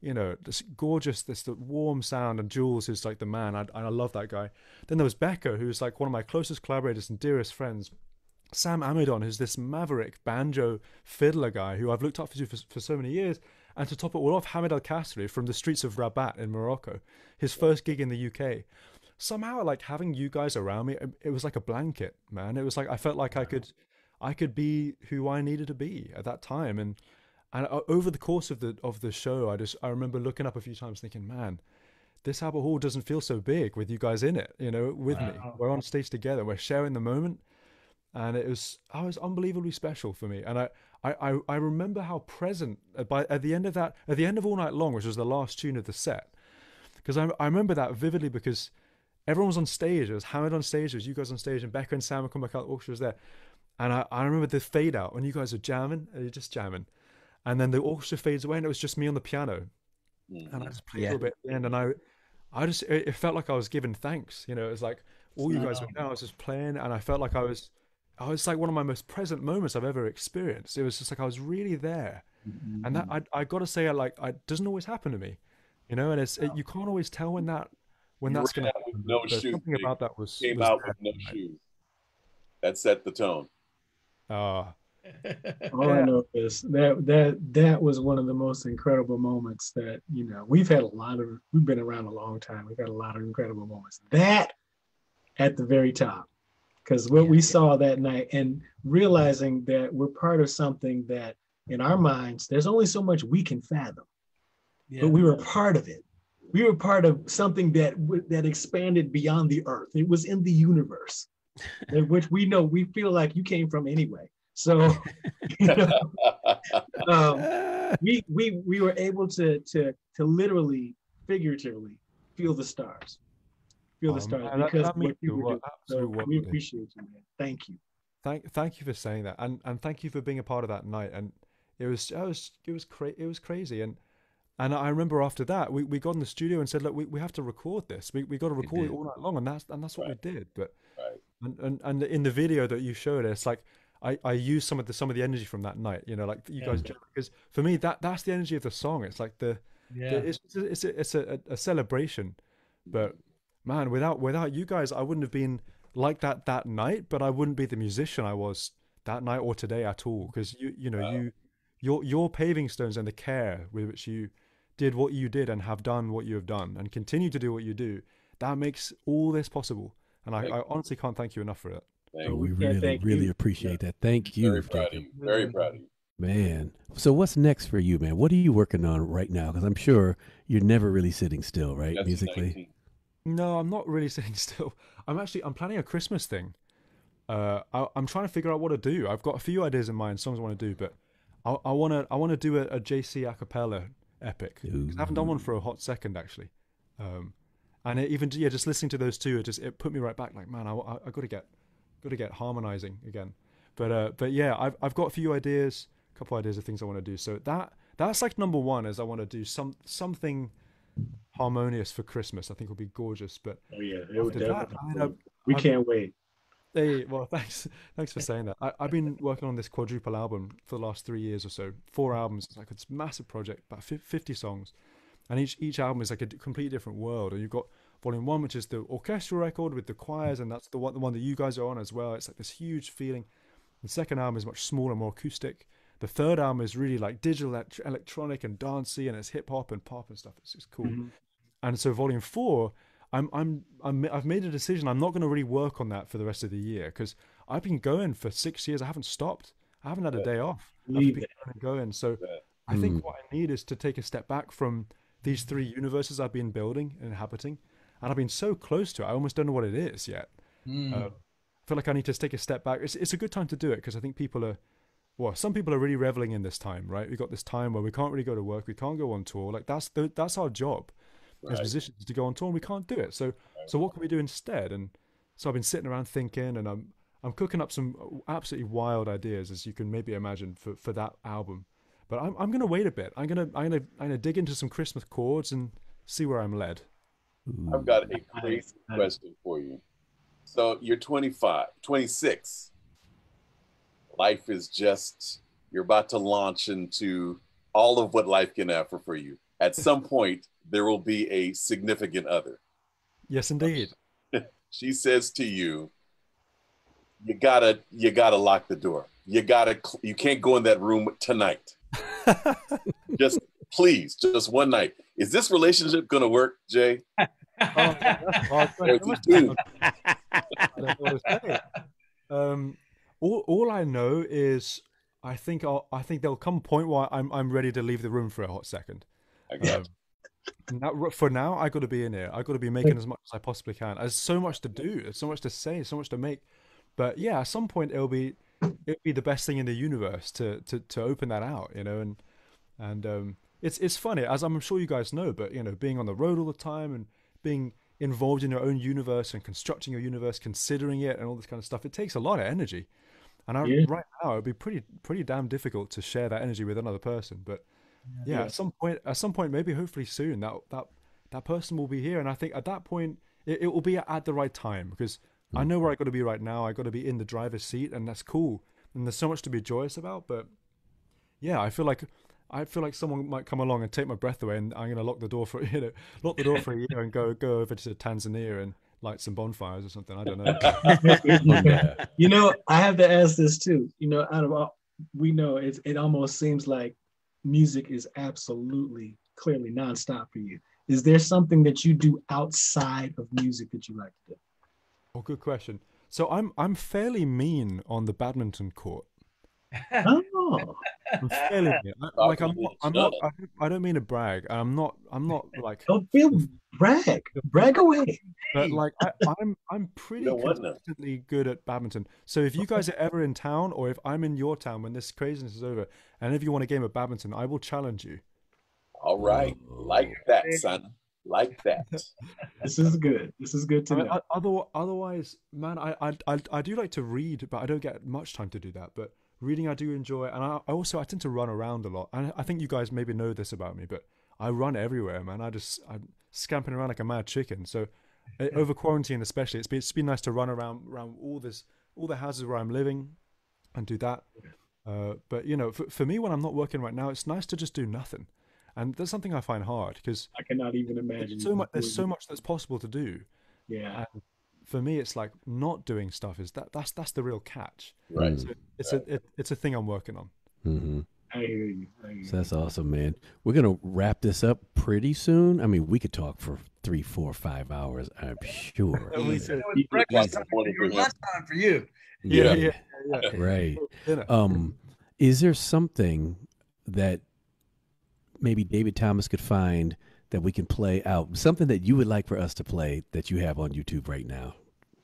you know, this gorgeous, this the warm sound, and Jules is like the man. I, I love that guy. Then there was Becca, who's like one of my closest collaborators and dearest friends. Sam Amidon, who's this maverick banjo fiddler guy who I've looked up to for, for so many years. And to top it all off, Hamid El Kasri from the streets of Rabat in Morocco, his first gig in the U K. Somehow, like having you guys around me, it, it was like a blanket, man. It was like I felt like I could, I could be who I needed to be at that time. And and over the course of the of the show, I just I remember looking up a few times, thinking, man, this Albert Hall doesn't feel so big with you guys in it, you know, with wow. me. We're on stage together, we're sharing the moment, and it was I was unbelievably special for me. And I I I remember how present by at the end of that at the end of All Night Long, which was the last tune of the set, because I I remember that vividly because everyone was on stage. It was Hamid on stage, it was you guys on stage, and Becca and Sam and come back out, the orchestra was there. And I, I remember the fade out when you guys are jamming, you're just jamming. And then the orchestra fades away and it was just me on the piano. Mm-hmm. And I just played yeah. a little bit at the end. And I I just, it, it felt like I was giving thanks. You know, it was like all you guys were down, I was just playing. And I felt like I was, I was like one of my most present moments I've ever experienced. It was just like I was really there. Mm-hmm. And that, I I got to say, I like, it doesn't always happen to me. You know, and it's it, you can't always tell when that, when you that's going to happen. No shoes. Something about that was came was out there, with no right? shoes. That set the tone. Ah. All I know is that that that was one of the most incredible moments that, you know, we've had a lot of, we've been around a long time. We've had a lot of incredible moments. That at the very top, because what yeah. we saw that night and realizing that we're part of something that in our minds, there's only so much we can fathom, yeah. but we were part of it. We were part of something that that expanded beyond the earth. It was in the universe, which we know, we feel like you came from anyway. So, you know, um, we we we were able to to to literally, figuratively feel the stars, feel the stars um, because that, that what you were doing. So we appreciate you, man. Thank you. Thank thank you for saying that, and and thank you for being a part of that night. And it was it was it was cra- it was crazy. And and I remember after that we, we got in the studio and said, look, we, we have to record this. We we got to record it all night long, and that's and that's what right. we did. But right. and, and and in the video that you showed us, like. I, I use some of the some of the energy from that night, you know, like you yeah. guys, because for me that that's the energy of the song. It's like the, yeah. the it's it's a, it's a, a celebration, but man, without without you guys, I wouldn't have been like that that night. But I wouldn't be the musician I was that night or today at all. Because you you know wow. you your your paving stones and the care with which you did what you did and have done what you have done and continue to do what you do, that makes all this possible. And I, I honestly can't thank you enough for it. Oh, we really, really appreciate that. Thank you. Very proud of you. Very proud of you. Man. So what's next for you, man? What are you working on right now? Because I'm sure you're never really sitting still, right? That's musically. nineteen. No, I'm not really sitting still. I'm actually, I'm planning a Christmas thing. Uh, I, I'm trying to figure out what to do. I've got a few ideas in mind, songs I want to do, but I, I want to, I want to do a, a J C acapella epic. I haven't done one for a hot second, actually. Um, and it, even, yeah, just listening to those two, it just, it put me right back. Like, man, I, I, I got to get, got to get harmonizing again. But uh but yeah, I've I've got a few ideas, a couple ideas of things I want to do. So that that's like number one is I want to do some something harmonious for Christmas. I think will be gorgeous. But oh yeah, it would definitely. That, I, I, we I've, can't wait. Hey, well, thanks thanks for saying that. I, I've been working on this quadruple album for the last three years or so. Four albums. It's like it's a massive project, about fifty songs, and each each album is like a completely different world. And you've got Volume One, which is the orchestral record with the choirs, and that's the one, the one that you guys are on as well. It's like this huge feeling. The second album is much smaller, more acoustic. The third album is really like digital, electronic, and dancey, and it's hip hop and pop and stuff. It's just cool. Mm-hmm. And so Volume Four, I'm, I'm, I'm, I've made a decision. I'm not going to really work on that for the rest of the year because I've been going for six years. I haven't stopped. I haven't had a day off. I've been going. So I think what I need is to take a step back from these three universes I've been building and inhabiting. And I've been so close to it, I almost don't know what it is yet. Mm. Uh, I feel like I need to take a step back. It's it's a good time to do it because I think people are, well, some people are really reveling in this time, right? We've got this time where we can't really go to work, we can't go on tour. Like that's the, that's our job right. as musicians to go on tour, and we can't do it. So right. so what can we do instead? And so I've been sitting around thinking, and I'm I'm cooking up some absolutely wild ideas, as you can maybe imagine, for, for that album. But I'm I'm gonna wait a bit. I'm gonna I'm gonna I'm gonna dig into some Christmas chords and see where I'm led. I've got a crazy question for you. So you're twenty-five, twenty-six. Life is just, you're about to launch into all of what life can offer for you. at some point there will be a significant other. Yes, indeed. She says to you, you gotta, you gotta lock the door. You gotta, you can't go in that room tonight. Just please, just one night. Is this relationship gonna work, Jay? Oh, that's hard. There's I a dude. don't know what to say. Um, all, all I know is I think I'll, I think there'll come a point where I'm I'm ready to leave the room for a hot second. I got Um, now, for now, I got to be in here. I got to be making as much as I possibly can. There's so much to do. There's so much to say. So much to make. But yeah, at some point it'll be it'll be the best thing in the universe to to to open that out, you know. And and um, it's it's funny, as I'm sure you guys know. But you know, being on the road all the time and being involved in your own universe and constructing your universe, considering it, and all this kind of stuff, it takes a lot of energy. And I, Yeah. right now, it'd be pretty pretty damn difficult to share that energy with another person. But yeah, at some point, at some point, maybe hopefully soon, that that that person will be here. And I think at that point, it, it will be at the right time, because I know where I got to be right now. I got to be in the driver's seat, and that's cool. And there's so much to be joyous about. But yeah, I feel like I feel like someone might come along and take my breath away, and I'm gonna lock the door for you know lock the door for a year and go go over to Tanzania and light some bonfires or something. I don't know. You know, I have to ask this too. You know, out of all, we know it, it almost seems like music is absolutely clearly nonstop for you. Is there something that you do outside of music that you like to do? Oh, good question. So I'm I'm fairly mean on the badminton court. Oh, I'm fairly mean. I, like I'm not, I'm not I, don't- I don't mean to brag. I'm not I'm not like don't feel brag, brag away. but like I, I'm I'm pretty know what now? consistently good at badminton. So if you guys are ever in town, or if I'm in your town when this craziness is over, and if you want a game of badminton, I will challenge you. All right, like that, son, like that. This is good. This is good to I mean, know. o- other- otherwise, man, I, I I I do like to read, but I don't get much time to do that. But reading, I do enjoy, and I, I also I tend to run around a lot. And I think you guys maybe know this about me, but I run everywhere, man. I just I'm scampering around like a mad chicken. So uh, over quarantine, especially, it's been it's been nice to run around around all this all the houses where I'm living, and do that. Uh, but you know, for for me, when I'm not working right now, it's nice to just do nothing, and that's something I find hard, because I cannot even imagine. so much there's so much that's possible to do. Yeah. And for me, it's like not doing stuff is that that's that's the real catch. Right. So it's a it, it's a thing I'm working on. Mm-hmm. I hear you. I hear you. So that's awesome, man. We're gonna wrap this up pretty soon. I mean, we could talk for three, four, five hours. I'm sure. Yeah, we It said- was breakfast time for Easy. you, or lunchtime for you. Yeah, yeah, yeah. yeah. Right. Dinner. Um, is there something that maybe David Thomas could find that we can play out? Something that you would like for us to play that you have on YouTube right now?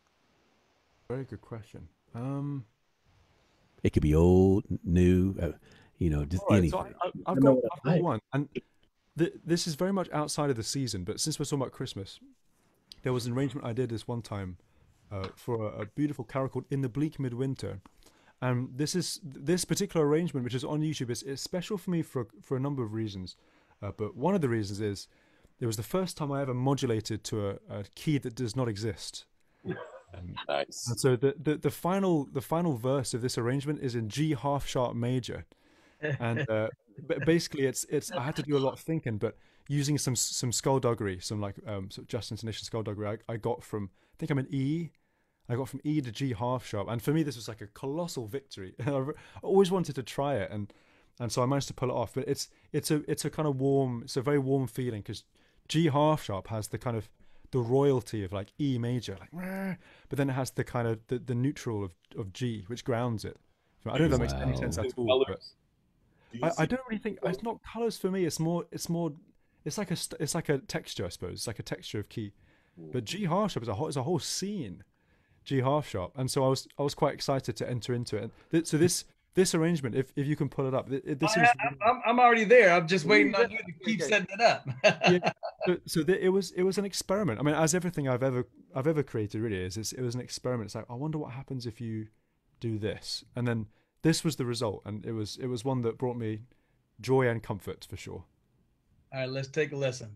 Very good question. Um, It could be old, new, uh, you know, just all right, anything. so I, I, I I've know got, what I've I got like. one, and th- this is very much outside of the season. But since we're talking about Christmas, there was an arrangement I did this one time uh, for a, a beautiful carol called "In the Bleak Midwinter," and this is this particular arrangement, which is on YouTube, is, is special for me for for a number of reasons. Uh, but one of the reasons is it was the first time I ever modulated to a, a key that does not exist. Nice. And so the, the, the final the final verse of this arrangement is in G half sharp major, and uh, b- basically it's it's I had to do a lot of thinking, but using some some skullduggery, some like um sort of just intonation skullduggery, I, I got from I think I'm in E, I got from E to G half sharp, and for me this was like a colossal victory. I re- I always wanted to try it, and and so I managed to pull it off. But it's it's a it's a kind of warm, it's a very warm feeling, because G half sharp has the kind of the royalty of like E major, like, "Rah," but then it has the kind of the, the neutral of, of G, which grounds it. I don't know if that makes any Wow. sense at all. But Colors. Do you I, I see- don't really think it's not colors for me. It's more it's more it's like a st- it's like a texture, I suppose. It's like a texture of key. But G half sharp is a whole is a whole scene. G half sharp, and so I was I was quite excited to enter into it. And th- so this this arrangement, if if you can pull it up, th- this I, is am I'm, I'm already there. I'm just waiting on you to keep Okay. setting it up. yeah. So, so th- it was it was an experiment. I mean, as everything I've ever I've ever created really is, it's, it was an experiment. It's like, I wonder what happens if you do this, and then this was the result, and it was it was one that brought me joy and comfort for sure. All right, let's take a listen.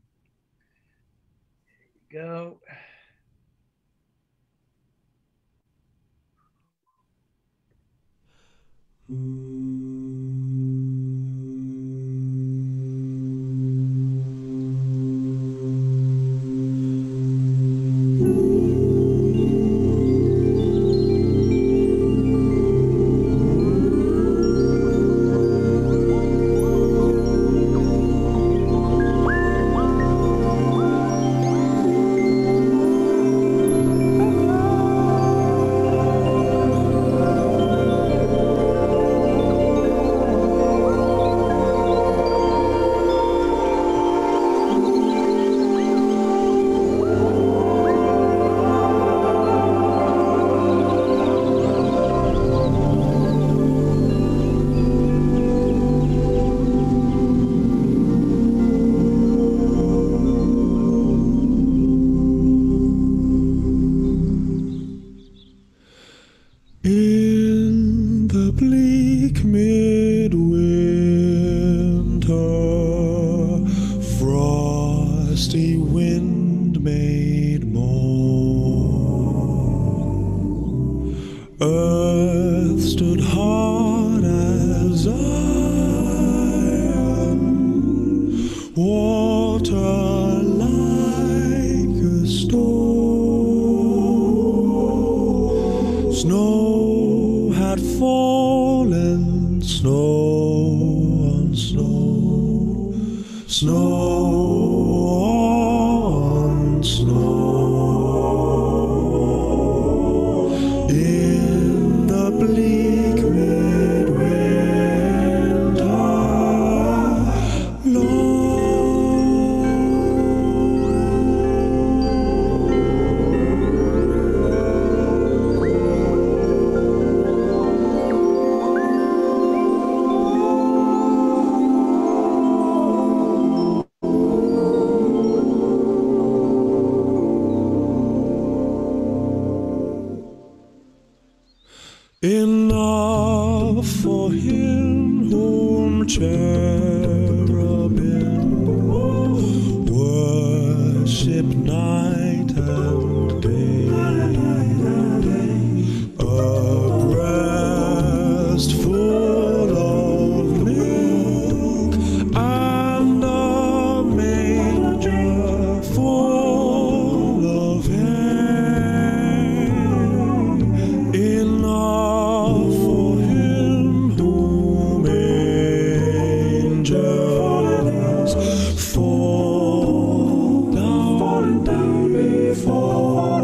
Here you go. stood hard as iron, water like a stone. Snow had fallen, snow on snow, snow on snow. In the bleak midwinter, enough for him whom cherubim worship night and day. A breast full of milk and a manger full of hay. Enough for him whom angels fall down before.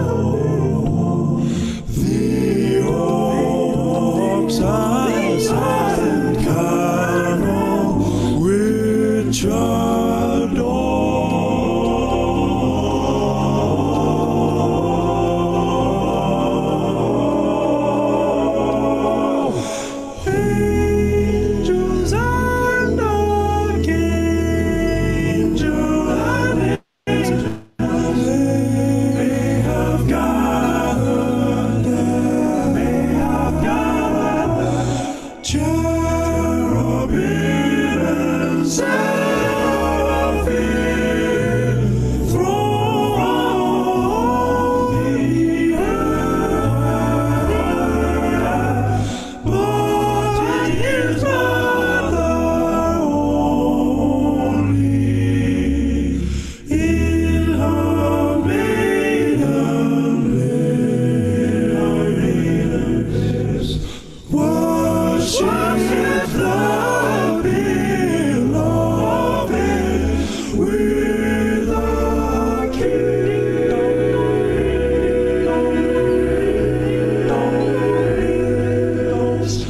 The orbs and cannon which adore angels and archangels may have gathered there, may have gathered cherubim and seraphim throughout the air, but his mother only in her maiden lips worship the beloved with a kiss.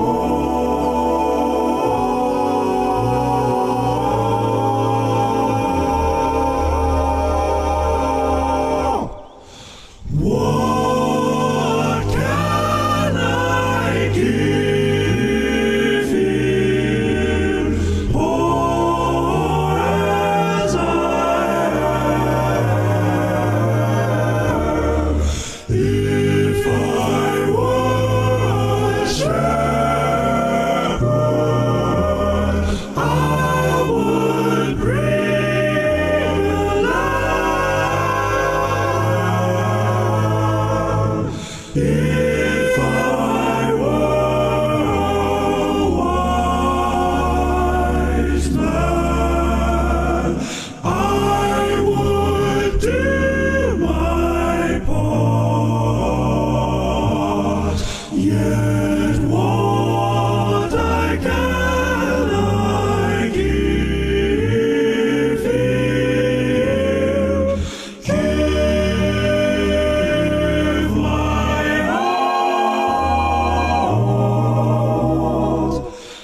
Oh, what can I give him, poor as I am? If I were a shepherd, I would bring a lamb. If I were a wise man, I would do my part. Yet what I can I give him? Give my heart.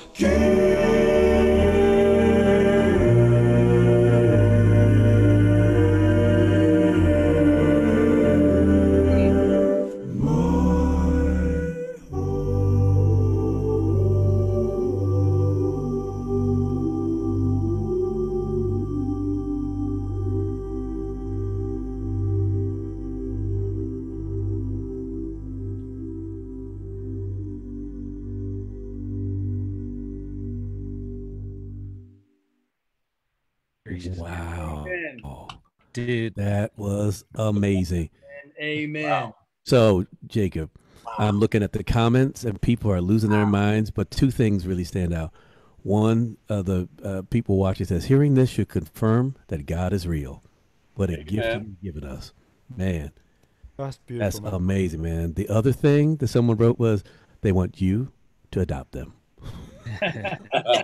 Wow. Amen. Oh, Dude, that was amazing. And amen. So, Jacob, I'm looking at the comments, and people are losing their minds. But two things really stand out. One, uh, the uh, people watching says, "Hearing this should confirm that God is real. What a gift He's given us, man." That's beautiful. That's man. amazing, man. The other thing that someone wrote was they want you to adopt them. I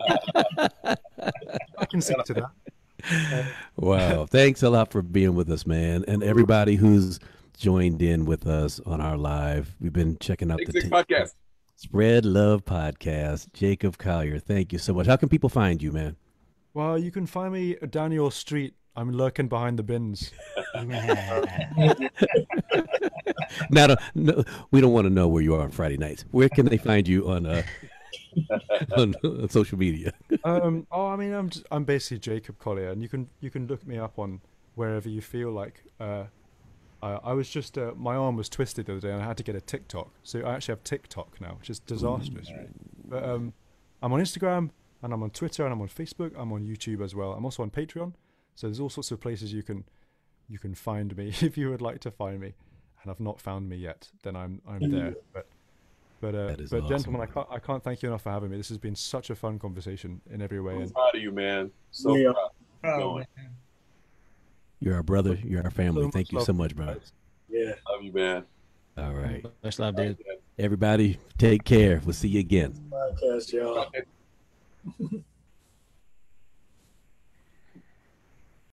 can see to that. Wow. Thanks a lot for being with us, man. And everybody who's joined in with us on our live. We've been checking out Six, the six t- podcast. Spread Love podcast. Jacob Collier, thank you so much. How can people find you, man? Well, you can find me down your street. I'm lurking behind the bins. Now, no, no, we don't want to know where you are on Friday nights. Where can they find you on uh, on, on social media? um, oh, I mean, I'm just, I'm basically Jacob Collier, and you can you can look me up on wherever you feel like. Uh, I, I was just uh, my arm was twisted the other day, and I had to get a TikTok. So I actually have TikTok now, which is disastrous. Really. But um, I'm on Instagram, and I'm on Twitter, and I'm on Facebook. I'm on YouTube as well. I'm also on Patreon. So there's all sorts of places you can you can find me if you would like to find me. And have not found me yet, then I'm I'm there. But but uh, but awesome. gentlemen, I can't I can't thank you enough for having me. This has been such a fun conversation in every way. I'm And proud of you, man. So Yeah. proud. Oh, Going. man. You're our brother. You're our family. So Thank much you love so for much, you bro. guys. Yeah. Love you, man. All right. Much love, dude. Everybody, take care. We'll see you again. Podcast, y'all.